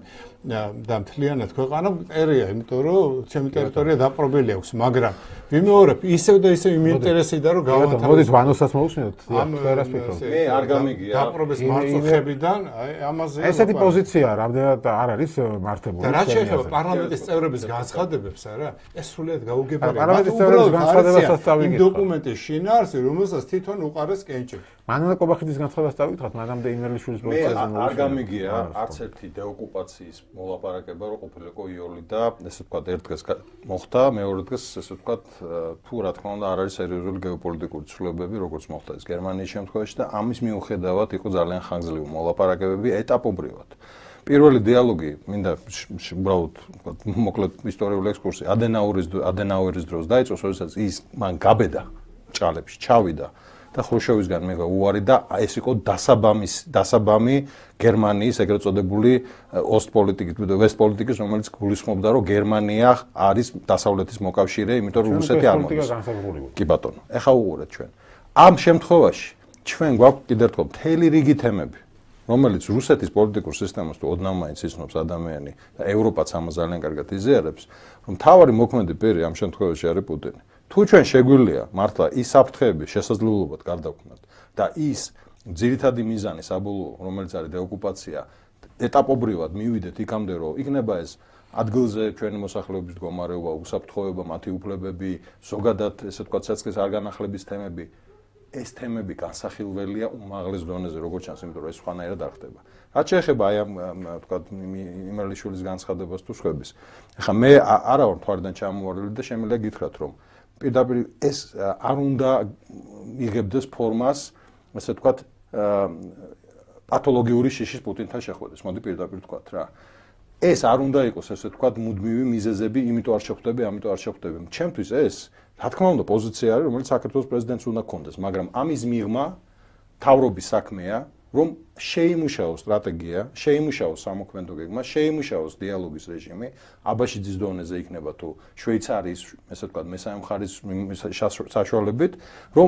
და მთლიანად ქვეყანა მტერია, იმიტომ რომ ჩემი ტერიტორია დაპყრობილი აქვს, მაგრამ ვიმეორებ ისევ და ისევ იმ ინტერესიდან რომ გავანთავაზოთ. მოდით ვანოსაც მოусმინოთ. ვერას ფიქრობ. მე არ გამიგია. დაპყრობის მარწუხებიდან აი ამაზე ესეთი პოზიცია რამდენად არ არის მართებული. და რა შეიძლება პარლამენტის წევრების განცხადებებს არა? ეს სრულიად გაუგებარია. პარლამენტის წევრების განცხადებასაც წავიკითხოთ. იმ დოკუმენტის შინაარსი, რომელსაც თვითონ უყარეს კენჭი. მანანა კობახიძის განცხადებას წავიკითხოთ, მანამდე იმერლიშვილის პოზიციაზე მე არ გამიგია არც ერთი დეოკუპაციის მოლაპარაკება რო ყოფილიყო იოლი და ესე ვთქვათ ერთ დღეს მოხდა, მეორე დღეს ესე ვთქვათ თუ რა თქმა უნდა არ არის სერიოზული გეოპოლიტიკური ცვლილებები, როგორც მოხდა ეს გერმანიის შემთხვევაში და ამის მიუხედავად იყო ძალიან ხანგრძლივი მოლაპარაკებები ეტაპობრივად. პირველი დიალოგი, მინდა უბრალოდ მოკლედ ისტორიული ექსკურსი, ადენაურის ადენაუერის დროს დაიწყო, როდესაც ის მან გაბედა ჭალებში, ჩავიდა და ხრუშჩოვისგან მიღა უარი და ეს იყო დასაბამის დასაბამი გერმანიის ეგრეთ წოდებული ოსტპოლიტიკის და ვესტპოლიტიკის, რომელიც გულისხმობდა, რომ გერმანია არის დასავლეთის მოკავშირე, იმიტომ რომ რუსეთი არ მოდის. კი ბატონო, ეხა უყურეთ ჩვენ. ამ შემთხვევაში ჩვენ გვაქვს კიდევ ერთხელ მთელი რიგი თემები, რომელიც რუსეთის პოლიტიკურ სისტემას თუ ოდნავ მაინც იცნობს ადამიანი და ევროპაც ამას ძალიან კარგად იზიარებს, რომ მთავარი მოქმედი პირი ამ შემთხვევაში არის პუტინი. თუ ჩვენ შეგვიძლია მართლა ის საფრთხეები შესაძლებლობად გარდაგვქნათ და ის ძირითადი მიზანი საბოლოო, რომელიც არის დეოკუპაცია, ეტაპობრივად მივიდეთ იქამდე, რომ იქნება ეს ადგილზე ჩვენი მოსახლეობის მდგომარეობა, უსაფრთხოება, მათი უფლებები, ზოგადად ესე ვთქვათ, ცეცხლის არ განახლების თემები, ეს თემები განსახილველია უმაღლეს დონეზე, როგორც ჩანს, იმიტომ რომ ეს სხვანაირად არ ხდება. რაც შეეხება აი ამ ვთქვათ იმერლიშვილის განცხადებას თუ სხვების. ეხლა მე არა ვარ თვარიდან ჩამოვარდნილი და შემიძლია გითხრათ, რომ პირდაპირ ეს არ უნდა იღებდეს ფორმას, ასე ვთქვათ, პათოლოგიური შიშის პუტინთან შეხვედრის. მოდი პირდაპირ ვთქვათ რა. ეს არ უნდა იყოს, ასე ვთქვათ, მუდმივი მიზეზები, იმიტომ არ შეხვდები, ამიტომ არ შეხვდები. ჩემთვის ეს, რა თქმა უნდა, პოზიცია არის, რომელიც საქართველოს პრეზიდენტს უნდა გქონდეს, მაგრამ ამის მიღმა თავრობის საქმეა, რომ შეიმუშაოს სტრატეგია, შეიმუშაოს სამოქმედო გეგმა, შეიმუშაოს დიალოგის რეჟიმი, აბაშიძის დონეზე იქნება თუ შვეიცარიის, ესე ვთქვათ, მესამე მხარის საშუალებით, რომ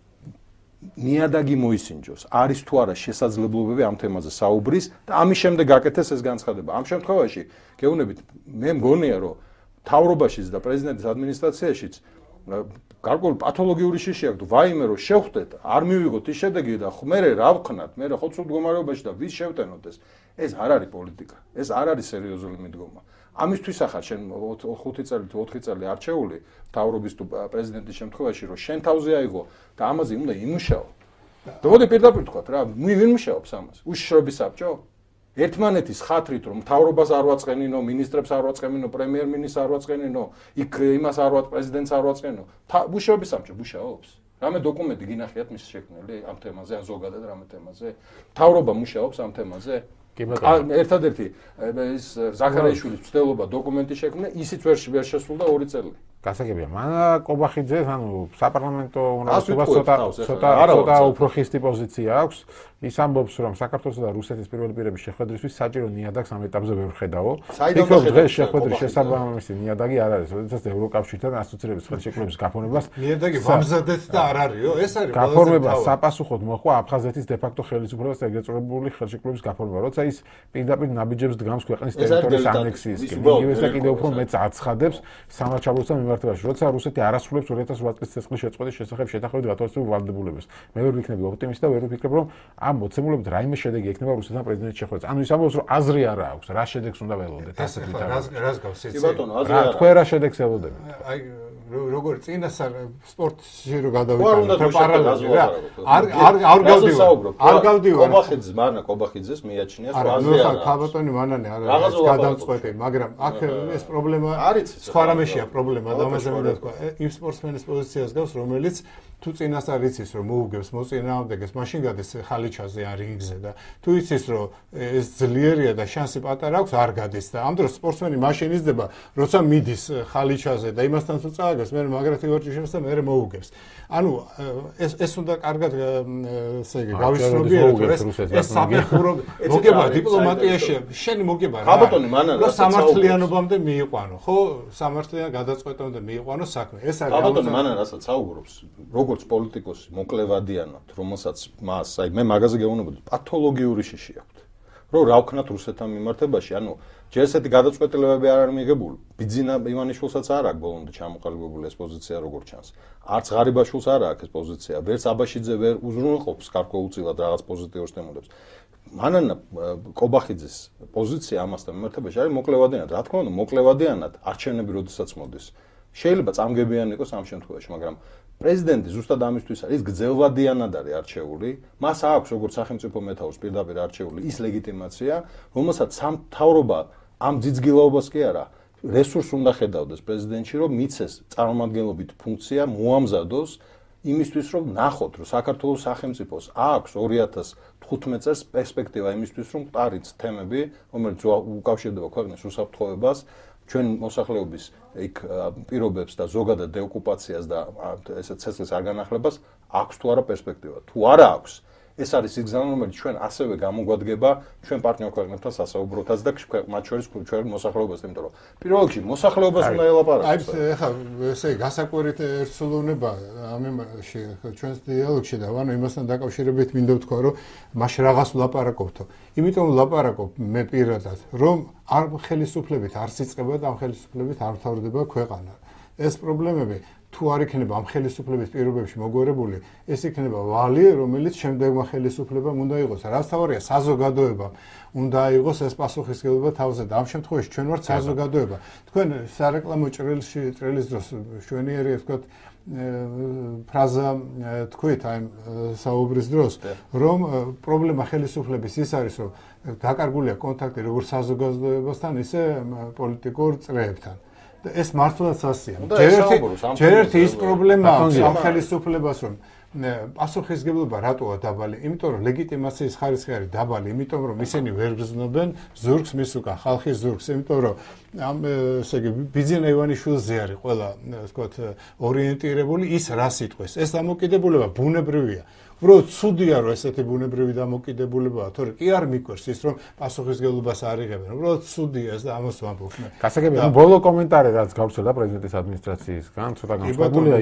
ნიადაგი მოისინჯოს, არის თუ არა შესაძლებლობები ამ თემაზე საუბრის და ამის შემდეგ გაკეთეს ეს განცხადება. ამ შემთხვევაში, გეუბნებით, მე მგონია, რომ თავრობაშიც და პრეზიდენტის ადმინისტრაციაშიც გარკვეული პათოლოგიური შიში აქვს, ვაიმე რომ შევხვდეთ, არ მივიღოთ ის შედეგი და მე რა ვხნათ, მე ხო ცუდ მდგომარეობაში და ვის შევტენოთ ეს. ეს არ არის პოლიტიკა, ეს არ არის სერიოზული მიდგომა. ამისთვის ახლა შენ ხუთი წელი თუ ოთხი წელი არჩეული თავრობის თუ პრეზიდენტის შემთხვევაში რომ შენ თავზე აიღო და ამაზე უნდა იმუშაო. და მოდი პირდაპირ ვთქვათ რა, ვინ მუშაობს ამაზე? უშიშროების საბჭო? ერთმანეთის ხათრით რომ მთავრობას არ ვაწყენინო, მინისტრებს არ ვაწყენინო, პრემიერ-მინისტრს არ ვაწყენინო, იქ იმას არ ვაწყ პრეზიდენტს არ ვაწყენინო. უშიშროების საბჭო მუშაობს? რამე დოკუმენტი გინახიათ მის შექმნილი ამ თემაზე, ან ზოგადად რამე თემაზე? მთავრობა მუშაობს ამ თემაზე? ერთადერთი ეს ზაქარიაშვილის მცდელობა დოკუმენტი შექმნა, ისიც ვერ ვერ შესრულდა ორი წელი. გასაგებია, მან კობახიძეს, ანუ საპარლამენტო უნივერსიტეტს ცოტა ცოტა ცოტა უფრო ხისტი პოზიცია აქვს. ის ამბობს, რომ საქართველოსა და რუსეთის პირველი პირების შეხვედრისთვის საჭირო ნიადაგს ამ ეტაპზე ვერ ხედავო. ფიქრობ, დღეს შეხვედრის შესაბამისი ნიადაგი არ არის, როდესაც ევროკავშირთან ასოცირების ხელშეკრულების გაფორმებას ნიადაგი ვამზადეთ და არ არისო, ეს არის გაფორმება საპასუხოდ მოხდა აფხაზეთის დე-ფაქტო ხელისუფლებას და ეგრეთ წოდებული ხელშეკრულების გაფორმება, როცა ის პირდაპირ ნაბიჯებს დგამს ქვეყნის ტერიტორიის ანექსიისკენ. იგივე და კიდევ უფრო მეც აცხადებს სამართლებრივსა მიმართებაში, როცა რუსეთი არ ასრულებს ორი ათას ოთხ წლის ცეცხლის შეწყვეტის შესახებ შეთანხმებით გათვალისწინებულ ვალდებულებას. მე ვერ ვიქნები ოპტიმისტი და ვერ ვფიქრებ, რომ ამ მოცემულობით რაიმე შედეგი ექნება რუსეთთან პრეზიდენტის შეხვედრაზე. ანუ ის ამბობს, რომ აზრი არა აქვს, რა შედეგს უნდა ველოდეთ, ასე ვითარდება. რას რას გავს ეს? კი ბატონო, აზრი არა. რა თქვენ რა შედეგს ველოდებით? აი როგორ წინასწარ სპორტში რო გადავიტანოთ პარალელურად რა არ არ არ გავდივარ არ გავდივარ კობახიძე მანა კობახიძეს მიაჩნია სხვა აზრი არა ქაბატონი მანანი არა გადამწყვეტი მაგრამ აქ ეს პრობლემა სხვა რამეშია პრობლემა და ამაზე მინდა თქვა იმ სპორტსმენის პოზიციას გავს რომელიც თუ წინასწარ იცის რომ მოუგებს მოწინააღმდეგეს მაშინ გადის ხალიჩაზე ან რინგზე და თუ იცის რომ ეს ძლიერია და შანსი პატარა აქვს არ გადის და ამ დროს სპორტსმენი მაშინ იზრდება როცა მიდის ხალიჩაზე და იმასთან თუ წააგებს მე მაგრად ივარჯიშებს და მე მოუგებს ანუ ეს ეს უნდა კარგად ესე იგი გავიცნობიეროთ ეს ეს საფეხურო მოგება დიპლომატიაში შენი მოგება რა ქაბატონი მანან რა სამართლიანობამდე მიიყვანო ხო სამართლიან გადაწყვეტამდე მიიყვანო საქმე ეს არის ქაბატონი მანან რასაც საუბრობს როგორც პოლიტიკოსი მოკლევადიანად რომელსაც მას აი მე მაგაზე გეუბნებოდი პათოლოგიური შიში აქვს რომ რა ვქნათ რუსეთთან მიმართებაში ანუ ჯერ ესეთი გადაწყვეტილებები არ არის მიღებული ბიძინა ივანიშვილსაც არ აქვს ბოლომდე ჩამოყალიბებული ეს პოზიცია როგორც ჩანს არც ღარიბაშვილს არ აქვს ეს პოზიცია ვერც აბაშიძე ვერ უზრუნველყოფს გარკვეულწილად რაღაც პოზიტიურ სტიმულებს მანანა კობახიძის პოზიცია ამასთან მიმართებაში არის მოკლევადიანად რა თქმა უნდა მოკლევადიანად არჩევნები როდესაც მოდის შეიძლება წამგებიანი იყოს ამ შემთხვევაში მაგრამ პრეზიდენტი ზუსტად ამისთვის არის გრძელვადიანად არის არჩეული მას აქვს როგორც სახელმწიფო მეთაურს პირდაპირ არჩეული ის ლეგიტიმაცია რომელსაც სამთავრობა ამ ძიძგილაობას კი არა რესურს უნდა ხედავდეს პრეზიდენტში რომ მიცეს წარმომადგენლობით ფუნქცია მოამზადოს იმისთვის რომ ნახოთ რომ საქართველოს სახელმწიფოს აქვს ორი ათას თხუთმეტ წელს პერსპექტივა იმისთვის რომ მყარიც თემები რომელიც უკავშირდება ქვეყნის უსაფრთხოებას ჩვენ მოსახლეობის იქ პირობებს და ზოგადად დეოკუპაციას და ესეთ ცეცხლის არ განახლებას აქვს თუ არა პერსპექტივა თუ არა აქვს ეს არის სიგნალი რომელიც ჩვენ ასევე გამოგვადგება ჩვენ პარტნიორ ქვეყნებთან სასაუბროთაც და მათ შორის ჩვენ მოსახლეობასთან იმიტომ რომ პირველ რიგში მოსახლეობას უნდა ელაპარაკოს აი ეხლა ესე გასაკვირით ერთსულოვნება ამ ჩვენს დიალოგში და ვანო იმასთან დაკავშირებით მინდა ვთქვა რომ მაშ რაღაც ვლაპარაკობთო იმიტომ ვლაპარაკობ მე პირადად რომ არ ხელისუფლებით არ სიწყება და ამ ხელისუფლებით არ მთავრდება ქვეყანა ეს პრობლემები თუ არ იქნება ამ ხელისუფლების პირობებში მოგვერებული, ეს იქნება ვალი, რომელიც შემდეგმა ხელისუფლებამ უნდა იყოს. რაც თავარია, საზოგადოებამ უნდა იყოს ეს პასუხისმგებლობა თავზე და ამ შემთხვევაში ჩვენ ვართ საზოგადოება. თქვენ სარეკლამო ჭრილში, ჭრილის დროს შვენიერი თქვათ ფრაზა თქვით აი საუბრის დროს, რომ პრობლემა ხელისუფლების ის არის, რომ დაკარგულია კონტაქტი როგორც საზოგადოებასთან, ისე პოლიტიკურ წრეებთან. ეს მართლაც ასია. ჯერ ერთი ის პრობლემა აქვს ამ ხელისუფლებას, რომ პასუხისმგებლობა რატოა დაბალი? იმიტომ რომ ლეგიტიმაციის ხარისხი არის დაბალი, იმიტომ რომ ისინი ვერ გრძნობენ ზურგს მის უკან, ხალხის ზურგს, იმიტომ რომ ამ ესე იგი ბიძინა ივანიშვილზე არის ყველა, ვთქვათ, ორიენტირებული ის რას იტყვის. ეს დამოკიდებულება ბუნებრივია. უბრალოდ ცუდია რომ ესეთი ბუნებრივი დამოკიდებულებაა, თორე კი არ მიკვირს ის რომ პასუხისმგებლობას არ იღებენ. უბრალოდ ცუდია ეს და ამას ვამბობ მე. გასაგებია, ბოლო კომენტარი რაც გავრცელდა პრეზიდენტის ადმინისტრაციისგან, ცოტა განსხვავებულია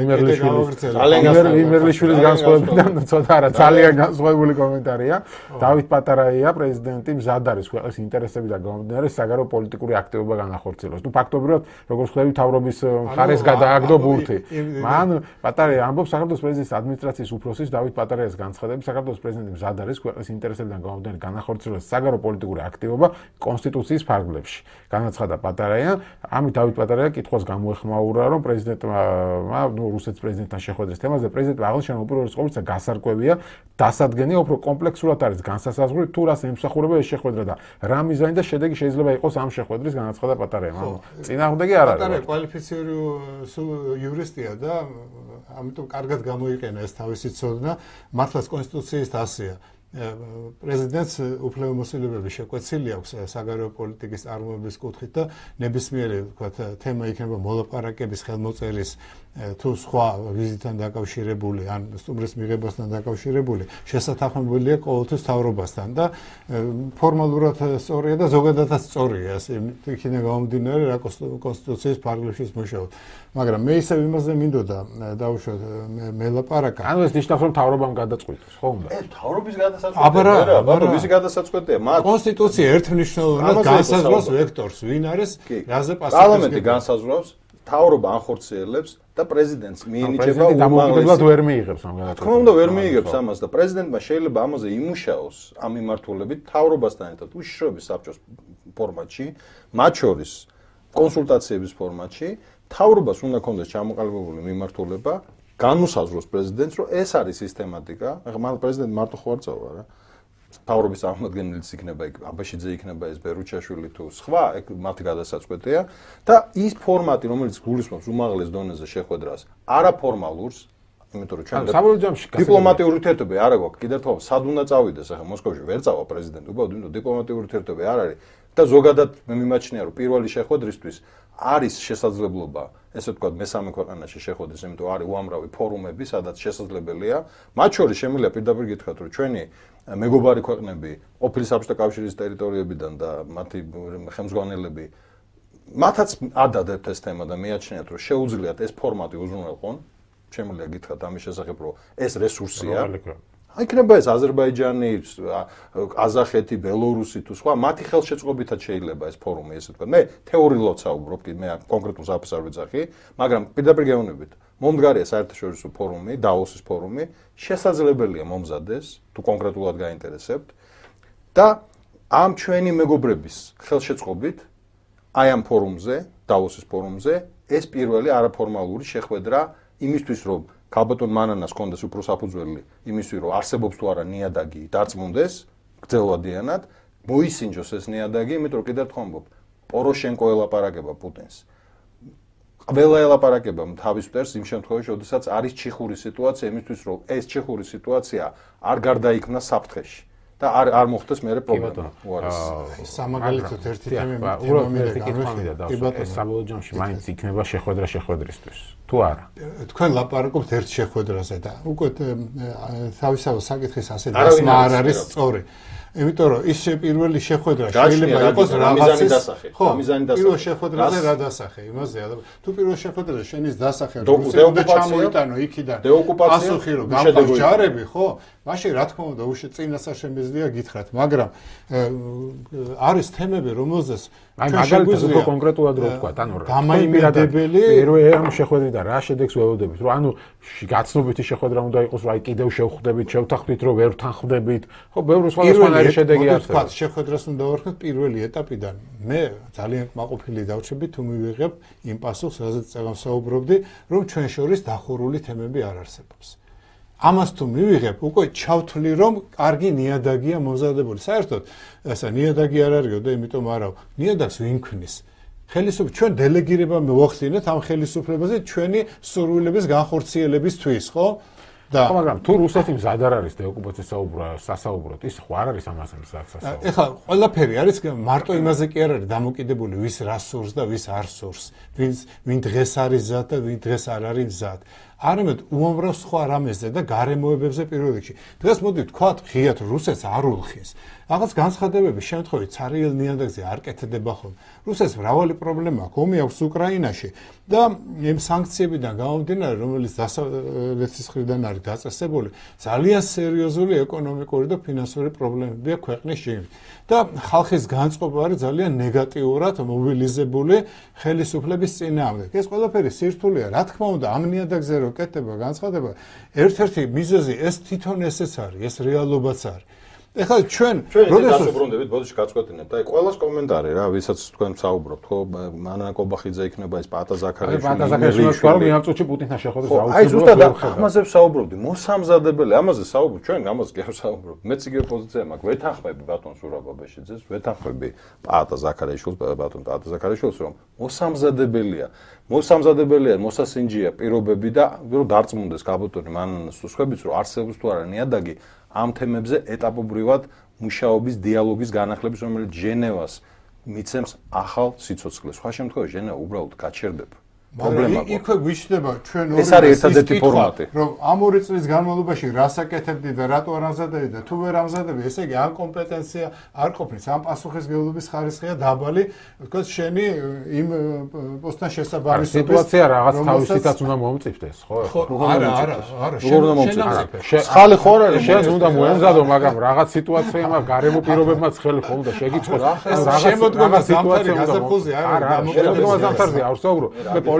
იმერლიშვილის იმერლიშვილის განსხვავებიდან, ცოტა არა, ძალიან განსხვავებული კომენტარია. დავით პატარაია პრეზიდენტი მზად არის ქვეყნის ინტერესებიდან გამომდინარე საგარეო პოლიტიკური აქტივობა განახორციელოს. ნუ ფაქტობრივად როგორც ხვდები თავრობის მხარეს გადააგდო ბურთი. მან პატარაია ამბობს საქართველოს პრეზიდენტის ადმინისტრაციის უფროსის დავით პატარაიას განცხადებით, საქართველოს პრეზიდენტი მზად არის ქვეყნის ინტერესებიდან გამომდინარე განახორციელოს საგარეო პოლიტიკური აქტივობა კონსტიტუციის ფარგლებში. განაცხადა პატარაია, ამით დავით პატარაია კითხვას გამოეხმაურა, რომ პრეზიდენტმა, ნუ რუსეთის პრეზიდენტთან შეხვედრის თემაზე პრეზიდენტმა აღნიშნა უპირველეს ყოვლისა გასარკვევია, დასადგენია უფრო კომპლექსურად არის განსასაზღვრი თუ რას ემსახურება ეს შეხვედრა და რა მიზანი და შედეგი შეიძლება იყოს ამ შეხვედრის განაცხადა პატარაიამ. ანუ წინააღმდეგი არ არის. პატარაია კვალიფიციური იურისტია და ამიტომ კარგად გამოიყენა ეს თავისი ცოდნა, მართლაც კონსტიტუციის ასეა. პრეზიდენტს უფლებამოსილებები შეკვეცილი აქვს საგარეო პოლიტიკის წარმოების კუთხით და ნებისმიერი ვთქვათ თემა იქნება მოლაპარაკების ხელმოწერის თუ სხვა ვიზიტთან დაკავშირებული ან სტუმრის მიღებასთან დაკავშირებული შესათავებულია ყოველთვის თავრობასთან და ფორმალურად სწორია და ზოგადადაც სწორია ეს იქიდან გამომდინარე რა კონსტიტუციის ფარგლებში მუშაობთ. მაგრამ მე ისევ იმაზე მინდოდა დავუშვათ მელაპარაკა. ანუ ეს ნიშნავს რომ თავრობამ გადაწყვიტოს, ხო უნდა? ე თავრობის გადასაწყვეტია რა, ბატონო, ვისი გადასაწყვეტია? მათ კონსტიტუცია ერთმნიშვნელოვნად განსაზღვრავს ვექტორს, ვინ არის, რაზე პასუხისმგებელი. პარლამენტი განსაზღვრავს, თავრობა ანხორციელებს და პრეზიდენტს მიენიჭება უმაღლესი ვერ მიიღებს ამ გადაწყვეტას. თქმა უნდა ვერ მიიღებს ამას და პრეზიდენტმა შეიძლება ამაზე იმუშაოს ამ მიმართულებით თავრობასთან ერთად უშიშროების საბჭოს ფორმატში, მათ შორის კონსულტაციების ფორმატში მთავრობას უნდა ქონდეს ჩამოყალიბებული მიმართულება, განუსაზღვროს პრეზიდენტს, რომ ეს არის სისტემატიკა. ახლა მან პრეზიდენტი მარტო ხო არ წავა რა. მთავრობის წარმომადგენელიც იქნება იქ, აბაშიძე იქნება ეს ბერუჩაშვილი თუ სხვა, ეგ მათი გადასაწყვეტია და ის ფორმატი, რომელიც გულისხმობს უმაღლეს დონეზე შეხვედრას, არაფორმალურს, იმიტომ რომ ჩვენ საბოლოო ჯამში დიპლომატიური ურთიერთობები არ აქვს. კიდევ ერთხელ სად უნდა წავიდეს, ახლა მოსკოვში ვერ წავა პრეზიდენტი, უბრალოდ იმიტომ დიპლომატიური ურთიერთობები არ არის და ზოგადად მე მიმაჩნია, რომ პირველი შეხვედრისთვის არის შესაძლებლობა, ესე ვთქვათ, მესამე ქვეყანაში შეხვედრის, იმიტომ არის უამრავი ფორუმები, სადაც შესაძლებელია. მათ შორის შემიძლია პირდაპირ გითხრათ, რომ ჩვენი მეგობარი ქვეყნები, ყოფილი საბჭოთა კავშირის ტერიტორიებიდან და მათი ხელმძღვანელები მათაც ადადებთ ეს თემა და მიაჩნიათ, რომ შეუძლიათ ეს ფორმატი უზრუნველყონ. შემიძლია გითხრათ ამის შესახებ, რომ ეს რესურსია. იქნება ეს აზერბაიჯანი, ყაზახეთი, ბელორუსი თუ სხვა, მათი ხელშეწყობითაც შეიძლება ეს ფორუმი, ესე ვთქვათ. მე თეორიულად საუბრობ, მე კონკრეტულ საფასარ ვეძახი, მაგრამ პირდაპირ გეუბნებით, მომდგარია საერთაშორისო ფორუმი, დაოსის ფორუმი, შესაძლებელია მომზადეს, თუ კონკრეტულად გაინტერესებთ და ამ ჩვენი მეგობრების ხელშეწყობით აი ამ ფორუმზე, დაოსის ფორუმზე, ეს პირველი არაფორმალური შეხვედრა იმისთვის, რომ ქალბატონ მანანას კონდეს უფრო საფუძველი იმისთვის, რომ არსებობს თუ არა ნიადაგი დარწმუნდეს, გრძელვადიანად, მოისინჯოს ეს ნიადაგი, იმიტომ რომ კიდევ ერთხელ ვამბობ, პოროშენკო ელაპარაკება პუტინს. ყველა ელაპარაკება თავის მტერს იმ შემთხვევაში, როდესაც არის ჩიხური სიტუაცია, იმისთვის, რომ ეს ჩიხური სიტუაცია არ გარდაიქმნა საფრთხეში და არ არ მოხდეს მერე პრობლემა. სამაგალითოდ ერთი თემა მითხრა, ეს საბოლოო ჯამში მაინც იქნება შეხვედრა შეხვედრისთვის. თუ არა. თქვენ ლაპარაკობთ ერთ შეხვედრაზე და უკვე თავისთავად საკითხის ასე დასმა არ არის სწორი. იმიტომ რომ ის პირველი შეხვედრა შეიძლება იყოს რაღაცის ხო, პირველ შეხვედრაზე რა დასახე, იმაზე თუ პირველ შეხვედრაზე შენის დასახე რუსეთს და ჩამოიტანო იქიდან პასუხი რომ გამყავს ჯარები, ხო? მაშინ რა თქმა უნდა უშე წინასწარ შემეძლია გითხრათ, მაგრამ არის თემები, რომელზეც აი მაგალითად უფრო კონკრეტულად რო ვთქვა, ანუ დამაიმედებელი პირველი ამ შეხვედრიდან რა შედეგს ველოდებით, რომ ანუ გაცნობითი შეხვედრა უნდა იყოს, რომ აი კიდევ შევხვდებით, შევთანხმდით, რომ ვერ თანხმდებით, ხო, ბევრი სხვადასხვანაირი შედეგი არსებობს. შეხვედრას უნდა ვარხნათ პირველი ეტაპიდან. მე ძალიან კმაყოფილი დავჩები თუ მივიღებ იმ პასუხს, რაზეც წეგან საუბრობდი, რომ ჩვენ შორის დახურული თემები არ არსებობს. ამას თუ მივიღებ, უკვე ჩავთვლი, რომ კარგი ნიადაგია მომზადებული. საერთოდ, ესა ნიადაგი არ არისო და იმიტომ არა, ნიადაგს ვინ ქმნის? ხელისუფლება ჩვენ დელეგირება მოვახდინეთ ამ ხელისუფლებაზე ჩვენი სურვილების განხორციელებისთვის, ხო? და ხო, მაგრამ თუ რუსეთი მზად არ არის დეოკუპაციის საუბრა, სასაუბროთ, ის ხო არ არის ამას მზად სასაუბრო. ეხლა ყველაფერი არის მარტო იმაზე კი არ არის დამოკიდებული, ვის რა სურს და ვის არ სურს, ვინ ვინ დღეს არის მზად და ვინ დღეს არ არის მზად. არამედ უამრავ სხვა რამეზე და გარემოებებზე პირველ რიგში. დღეს მოდი ვთქვათ, ღიად რუსეთს არ ულხის. რაღაც განცხადებების შემთხვევით ცარიელ ნიადაგზე არ კეთდება ხოლმე. რუსეთს მრავალი პრობლემა აქვს, ომი აქვს უკრაინაში და იმ სანქციებიდან გამომდინარე, რომელიც დასავლეთის მხრიდან არის დაწესებული, ძალიან სერიოზული ეკონომიკური და ფინანსური პრობლემებია ქვეყნის შიგნით. და ხალხის განწყობა არის ძალიან ნეგატიურად მობილიზებული ხელისუფლების წინააღმდეგ. ეს ყველაფერი სირთულეა, რა თქმა უნდა, ამ ნიადაგზე რო კეთდება განცხადება, ერთ-ერთი მიზეზი ეს თვითონ ესეც არის, ეს რეალობაც არის. ეხლა ჩვენ როდესაც უბრუნდებით, ბოდიში გაწყვეტინებთ, აი ყველას კომენტარი რა, ვისაც თქვენ საუბრობთ, ხო, მანანა კობახიძე იქნება ეს პატა ზაქარიშვილი. პატა ზაქარიშვილი თქვა რომ ამ წუთში პუტინთან შეხვედრას აუცილებლად. აი ზუსტად ამაზე საუბრობდი, მოსამზადებელი, ამაზე საუბრობ, ჩვენ ამაზე კი არ საუბრობ. მეც იგივე პოზიცია მაქვს, ვეთანხმები ბატონ სურაბაბაშიძეს, ვეთანხმები პატა ზაქარიშვილს, ბატონ პატა ზაქარიშვილს, რომ მოსამზადებელია. მოსამზადებელია, მოსასინჯია პირობები და რომ დარწმუნდეს კაბოტონი მანანას თუ სხვებიც, რომ არსებობს თუ არა ნიადაგი ამ თემებზე ეტაპობრივად მუშაობის დიალოგის განახლების, რომელიც ჟენევას მიცემს ახალ სიცოცხლეს. სხვა შემთხვევაში ჟენევა უბრალოდ გაჩერდება. პრობლემა გვაქვს. იქვე გვიჩნდება ჩვენ ორი ეს არის ერთადერთი ფორმატი, რომ ამ ორი წლის განმავლობაში რას აკეთებდი და რატო არ ამზადებდი და თუ ვერ ამზადებდი, ესე იგი ამ კომპეტენცია არ ყოფნის, ამ პასუხისმგებლობის ხარისხია დაბალი, თქოს შენი იმ პოსტთან შესაბამისობის სიტუაცია რაღაც თავისითაც უნდა მომწიფდეს, ხო? არა, არა, არა, როგორ უნდა მომწიფდეს? ხალი ხო არ არის, შენ უნდა მოემზადო, მაგრამ რაღაც სიტუაცია მაქვს, გარემო პირობებმაც ხელი ხომ უნდა შეგიწყოს. რაღაც შემოდგომა ზამთარი გაზაფხულზე არა, არა, შემოდგომა ზამთარზე არ ვსაუბრო. მე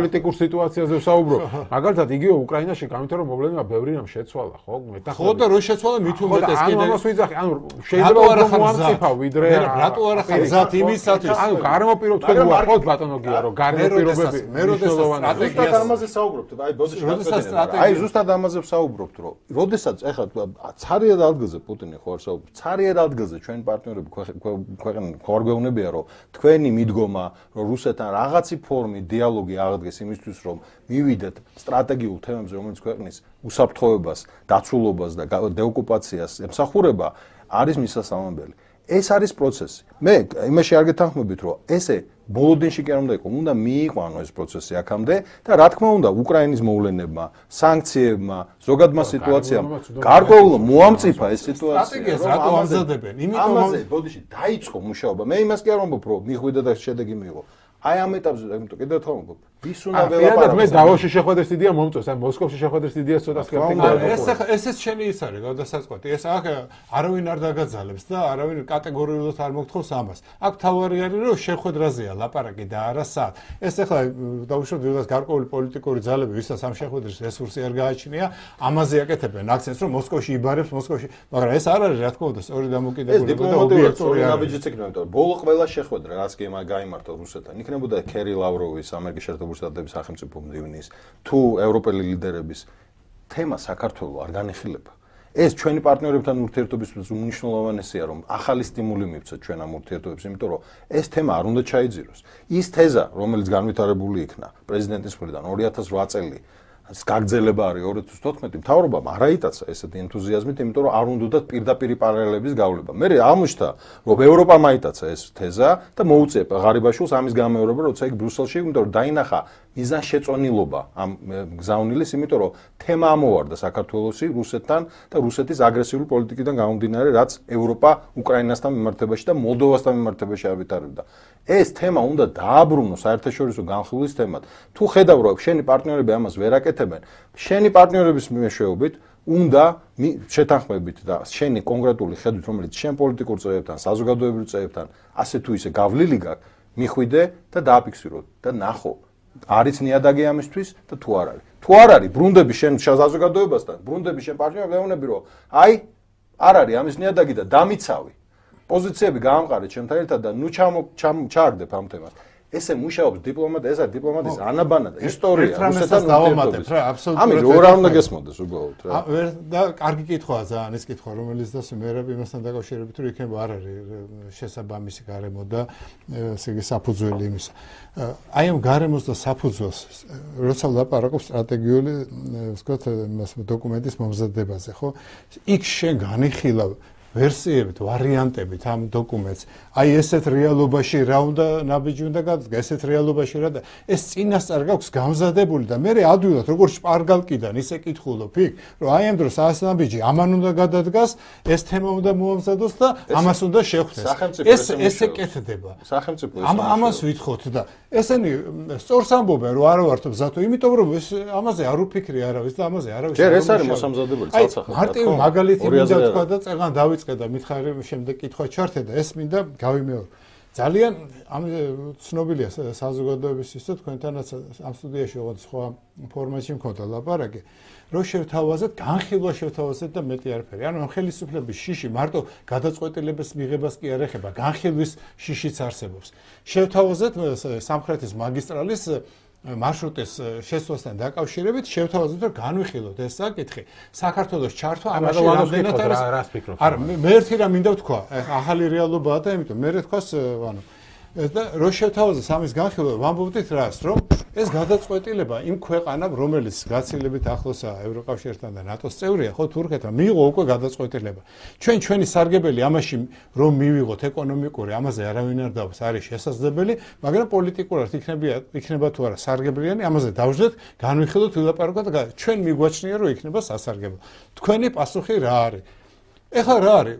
პოლიტიკურ სიტუაციაზე ვსაუბრობ. მაგალითად, იგივე უკრაინაში გამით რომ მოვლენა ბევრი რამ შეცვალა, ხო? ხო და რო შეცვალა მით უმეტეს კიდე. ანუ ამას ვიძახი, ანუ შეიძლება უფრო მოამწიფა ვიდრე რატო არა ხარ გზად იმისათვის. ანუ გარემო პირობები გუახოთ ბატონო გია რომ გარემო პირობები მე როდესაც ზუსტად ამაზე საუბრობთ. აი ბოდიში აი ზუსტად ამაზე ვსაუბრობთ, რომ როდესაც ეხლა ცარიად ადგილზე პუტინი ხო არ საუბრობს. ცარიად ადგილზე ჩვენი პარტნიორები ქვეყნის ხوار გვეუბნებია რომ თქვენი მიდგომა რომ რუსეთთან რაღაცი ფორმი დიალოგი აღდგეს იმისთვის რომ მივიდეთ სტრატეგიულ თემებზე რომელიც ქვეყნის უსაფრთხოებას, დაცულობას და დეოკუპაციას ემსახურება არის მისასალმებელი. ეს არის პროცესი. მე იმაში არ გეთანხმებით რომ ესე ბოლოდინში კი არ უნდა იყოს, უნდა მიიყვანო ეს პროცესი აქამდე და რა თქმა უნდა უკრაინის მოვლენებმა, სანქციებმა, ზოგადმა სიტუაციამ გარკვეულო მოამწიფა ეს სიტუაცია. სტრატეგიას რატო ამზადებენ? იმიტომ ამაზე ბოდიში დაიწყო მუშაობა. მე იმას კი არ ვამბობ რომ მიხვიდა და შედეგი მიიღო. აი ამ ეტაპზე, იმიტომ კიდევ ერთხელ ვამბობ, ვის უნდა ველაპარაკოს. მე დავოში შეხვედრის იდეა მომწონს, აი მოსკოვში შეხვედრის იდეას ცოტა სკეპტიკურად. ეს ესეც შენი ის არის, გადასაწყვეტი. ეს აქ არავინ არ დაგაძალებს და არავინ კატეგორიულად არ მოგთხოვს ამას. აქ თავარი არის რომ შეხვედრაზეა ლაპარაკი და არა სად. ეს ახლა დავუშვათ ვიღაც გარკვეული პოლიტიკური ძალები, ვისაც ამ შეხვედრის რესურსი არ გააჩნია, ამაზე აკეთებენ აქცენტს, რომ მოსკოვში იბარებს, მოსკოვში, მაგრამ ეს არ არის რა თქმა უნდა სწორი დამოკიდებულება და ობიექტური ნაბიჯიც იქნება, იმიტომ რომ ბოლო ყველა შეხვედრა რაც კი გაიმართა რუსეთთან, იქნებოდა ქერი ლავროვის, ამერიკის შეერთებული შტატების სახელმწიფო მდივნის, თუ ევროპელი ლიდერების თემა საქართველოს არ განეხილება. ეს ჩვენი პარტნიორებთან ურთიერთობისთვის უმნიშვნელოვანესია, რომ ახალი სტიმული მივცეთ ჩვენ ამ ურთიერთობებს, იმიტომ რომ ეს თემა არ უნდა ჩაიძიროს. ის თეზა, რომელიც განვითარებული იქნა პრეზიდენტის მხრიდან ორი ათას რვა წელი გაგრძელება არის ორი ათას თოთხმეტი მთავრობამ არ აიტაცა ესეთი ენთუზიაზმით, იმიტომ რომ არ უნდათ პირდაპირ პარალელების გავლება. მე აღმოჩნდა, რომ ევროპამ აიტაცა ეს თეზა და მოუწია ღარიბაშვილს ამის გამეორება, როცა იქ ბრიუსელში, იმიტომ რომ დაინახა მიზანშეწონილობა ამ გზავნილის, იმიტომ რომ თემა ამოვარდა საქართველოსი რუსეთთან და რუსეთის აგრესიული პოლიტიკიდან გამომდინარე, რაც ევროპა უკრაინასთან მიმართებაში და მოლდოვასთან მიმართებაში ავითარებდა. ეს თემა უნდა დააბრუნოს საერთაშორისო განხილვის თემად. თუ ხედავ რომ შენი პარტნიორები ამას ვერ აკეთებენ, შენი პარტნიორების მეშვეობით უნდა შეთანხმებით და შენი კონკრეტული ხედვით, რომელიც შენ პოლიტიკურ წევრებთან, საზოგადოებრივ წევრებთან, ასე თუ ისე გავლილი გაქვს, მიხვიდე და დააფიქსირო და ნახო, არის ნიადაგი ამისთვის და თუ არ არის. თუ არ არის, ბრუნდები შენ საზოგადოებასთან, ბრუნდები შენ პარტნიორებს, ეუბნები რომ აი, არ არის ამის ნიადაგი და დამიცავი. პოზიციები გაამყარეთ ჩემთან ერთად და ნუ ჩააგდებ ამ თემას. ესე მუშაობს დიპლომატია, ეს არის დიპლომატიის ანაბანა და ისტორია. რუსეთთან დავამატებ რა, აბსოლუტურად. ამის რო არ უნდა გესმოდეს უბრალოდ რა. და კარგი კითხვაა ძალიან ეს კითხვა, რომელიც და მე იმასთან დაკავშირებით რომ იქნება არ არის შესაბამისი გარემო და ესე იგი საფუძველი იმისა. აი ამ გარემოს და საფუძველს როცა ვლაპარაკობ სტრატეგიული ვთქვათ იმას დოკუმენტის მომზადებაზე, ხო? იქ შენ განიხილავ ვერსიებით, ვარიანტებით ამ დოკუმენტს. აი ესეთ რეალობაში რა უნდა ნაბიჯი უნდა გადადგა, ესეთ რეალობაში რა და ეს წინასწარ გაქვს გამზადებული და მე ადვილად როგორც შპარგალკიდან ისე კითხულობ იქ, რომ აი ამ დროს ას ნაბიჯი ამან უნდა გადადგას, ეს თემა უნდა მოამზადოს და ამას უნდა შეხვდეს. ეს ესე კეთდება. სახელმწიფო ამ ამას ვითხოვთ და ესენი სწორს ამბობენ რომ არ ვართო ზათო, იმიტომ რომ ეს ამაზე არ უფიქრი არავის და ამაზე არავის ჯერ ეს არის მოსამზადებელი ცალსახად. მარტივი მაგალითი მინდა თქვა და წეგან დავიწყე და მითხარი შემდეგ კითხვა ჩართე და ეს მინდა გავიმეორო. ძალიან ამ ცნობილია საზოგადოების ისე თქვენთანაც ამ სტუდიაში ოღონდ სხვა ფორმატში მქონდა ლაპარაკი, რომ შევთავაზეთ, განხილვა შევთავაზეთ და მეტი არაფერი. ანუ ხელისუფლების შიში მარტო გადაწყვეტილების მიღებას კი არ ეხება, განხილვის შიშიც არსებობს. შევთავაზეთ სამხრეთის მაგისტრალის მარშრუტის შესვლასთან დაკავშირებით შევთავაზოთ რომ განვიხილოთ ეს საკითხი. საქართველოს ჩართვა ამაში რამდენად არის? არა, მე ერთი რამ მინდა ვთქვა, ახალი რეალობაა და იმიტომ მე რეთქვას ვანო და რო შევთავაზეს ამის განხილვა, ვამბობდით რას, რომ ეს გადაწყვეტილება იმ ქვეყანამ, რომელიც გაცილებით ახლოსაა ევროკავშირთან და ნატოს წევრია, ხო თურქეთთან, მიიღო უკვე გადაწყვეტილება. ჩვენ ჩვენი სარგებელი ამაში რომ მივიღოთ ეკონომიკური, ამაზე არავინ არ დავს, არის შესაძლებელი, მაგრამ პოლიტიკურად იქნება იქნება თუ არა სარგებლიანი, ამაზე დავждეთ, განვიხილოთ, ვილაპარაკოთ და ჩვენ მიგვაჩნია რომ იქნება სასარგებლო. თქვენი პასუხი რა არის? ეხლა რა არის?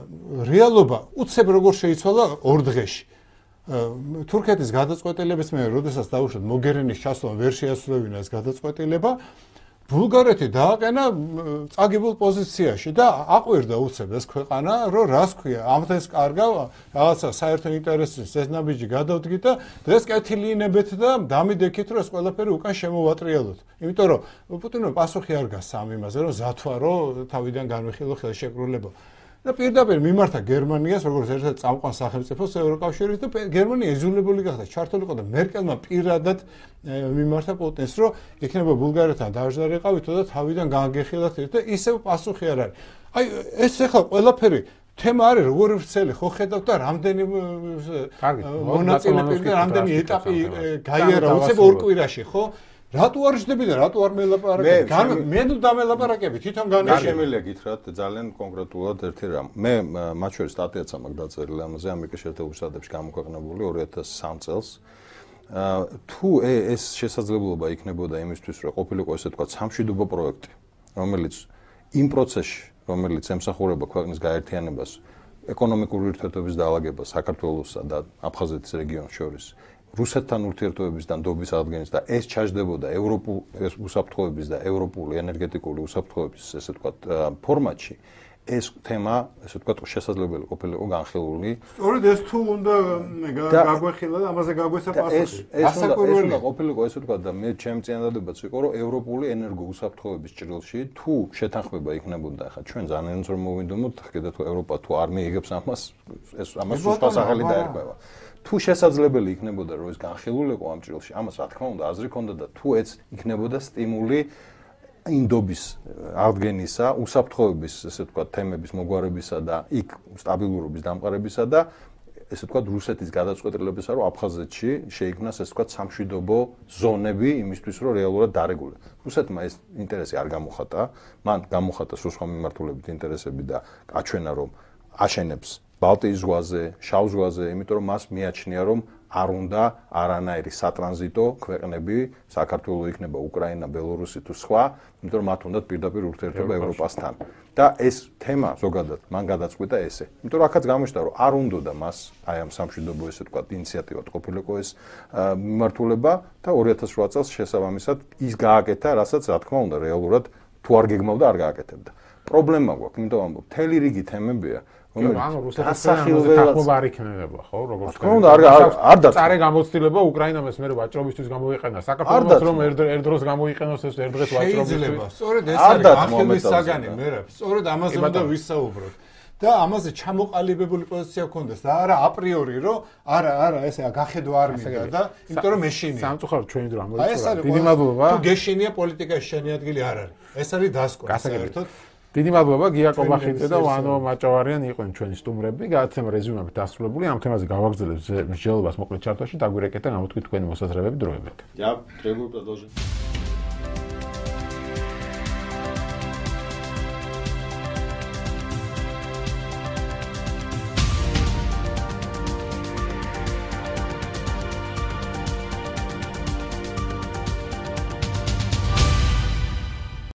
რეალობა უცებ როგორ შეიცვალა ორ დღეში. თურქეთის გადაწყვეტილების მე როდესაც დავუშვათ მოგერენის ჩასვლა ვერ შეასრულებინა ეს გადაწყვეტილება ბულგარეთი დააყენა წაგებულ პოზიციაში და აყვირდა უცებ ეს ქვეყანა, რომ რას ქვია, ამას კარგა რაღაცა საერთო ინტერესის ზესნაბიჯი გადავდგით და დღეს კეთილინებეთ და დამიდექით, რომ ეს ყველაფერი უკან შემოვატრიალოთ. იმიტომ რომ პუტინმა პასუხი არ გასცა ამ იმაზე, რომ ზათვარო თავიდან განვიხილო ხელშეკრულება. და პირდაპირ მიმართა გერმანიას, როგორც ერთ-ერთ წამყვან სახელმწიფოს ევროკავშირის და გერმანია იზოლებული გახდა, ჩართულიყო და მერკელმა პირადად მიმართა პუტინს, რომ იქნება ბულგარეთთან დაჟდარიყავითო და თავიდან განგეხილათ და ისევ პასუხი არ არის. აი ეს ახლა ყველაფერი თემა არის როგორი ვრცელი ხო ხედავთ და რამდენი მონაწილე პირდა რამდენი ეტაპი გაიარა უცებ ორ კვირაში ხო? რატო არ ჟდები და რატო არ მელაპარაკებ? მე ნუ დამელაპარაკები, თვითონ განაშემელია გითხრათ ძალიან კონკრეტულად ერთი რამ. მე მათ შორის სტატიაც მაქვს დაწერილი ამაზე ამერიკის შეერთებულ შტატებში გამოქვეყნებული ორი ათას სამი წელს. თუ ეს შესაძლებლობა იქნებოდა იმისთვის, რომ ყოფილიყო ესე თქვა სამშვიდობო პროექტი, რომელიც იმ პროცესში, რომელიც ემსახურება ქვეყნის გაერთიანებას, ეკონომიკური ურთიერთობების დაალაგებას საქართველოსა და აფხაზეთის რეგიონს შორის რუსეთთან ურთიერთობების და ნდობის ადგენის და ეს ჩაჯდებოდა ევროპულ უსაფრთხოების და ევროპული ენერგეტიკული უსაფრთხოების ესე ვთქვათ ფორმატში ეს თემა ესე ვთქვათ შესაძლებელი ყოფილიყო განხილული. სწორედ ეს თუ უნდა გაგვეხილა და ამაზე გაგვესა პასუხი. ეს უნდა ყოფილიყო ესე ვთქვათ და მე ჩემი წინადადებაც იყო რომ ევროპული ენერგოუსაფრთხოების ჭრილში თუ შეთანხმება იქნებოდა ახლა ჩვენ ძალიან რომ მოვიდომოთ ხედავთ რომ ევროპა თუ არ მიიღებს ამას ეს ამას სუსტა სახელი დაერქვა. თუ შესაძლებელი იქნებოდა რომ ეს განხილულიყო ამ ჭრილში, ამას რა თქმა უნდა აზრი ქონდა და თუ ეს იქნებოდა სტიმული ინდობის აღდგენისა, უსაფრთხოების, ესე ვთქვათ, თემების მოგვარებისა და იქ სტაბილურობის დამყარებისა და ესე ვთქვათ, რუსეთის გადაწყვეტილებისა, რომ აფხაზეთში შეიქმნას ესე ვთქვათ, სამშვიდობო ზონები იმისთვის, რომ რეალურად დარეგულირდეს. რუსეთმა ეს ინტერესი არ გამოხატა, მან გამოხატა სხვა მიმართულებით ინტერესები და აჩვენა, რომ აშენებს ბალტიის ზღვაზე, შავ ზღვაზე, იმიტომ რომ მას მიაჩნია, რომ არ უნდა არანაირი სატრანზიტო ქვეყნები, საქართველო იქნება უკრაინა, ბელორუსი თუ სხვა, იმიტომ რომ მათ უნდათ პირდაპირ ურთიერთობა ევროპასთან. და ეს თემა ზოგადად მან გადაწყვიტა ესე. იმიტომ რომ აქაც გამოჩნდა, რომ არ უნდოდა მას აი ამ სამშვიდობო ესე ვთქვათ ინიციატივად ყოფილიყო ეს მიმართულება და ორი ათას რვა წელს შესაბამისად ის გააკეთა, რასაც რა თქმა უნდა რეალურად თუ არ გეგმავდა, არ გააკეთებდა. პრობლემა გვაქვს, იმიტომ რომ მთელი რიგი თემებია ანუ რუსეთთან თანხმობა არ იქნება, ხო, როგორც თქმა უნდა არ არ და წარე გამოცდილება უკრაინას მე ვაჭრობისთვის გამოიყენა, საქართველოს რომ ერთ დროს გამოიყენოს ეს ერთ დღეს ვაჭრობისთვის. სწორედ ეს არის ახლის საგანი, მე რა, სწორედ ამაზე უნდა ვისაუბროთ. და ამაზე ჩამოყალიბებული პოზიცია გქონდეს და არა აპრიორი რომ არა არა ესე გახედვა არ მინდა და იმიტომ რომ მეშინია. სამწუხაროდ ჩვენი დრო ამოიწურა. დიდი მადლობა. თუ გეშინია პოლიტიკაში შენი ადგილი არ არის. ეს არის დასკვნა საერთოდ. დიდი მადლობა გია კობახიძე და ვანო მაჭავარიანი იყვნენ ჩვენი სტუმრები. გადაცემა რეზიუმებით დასრულებული. ამ თემაზე გავაგრძელებთ მსჯელობას მოკლედ ჩართვაში. დაგვირეკეთ და გამოთქვით თქვენი მოსაზრებები დროებით. Ja, trebuie продолжить.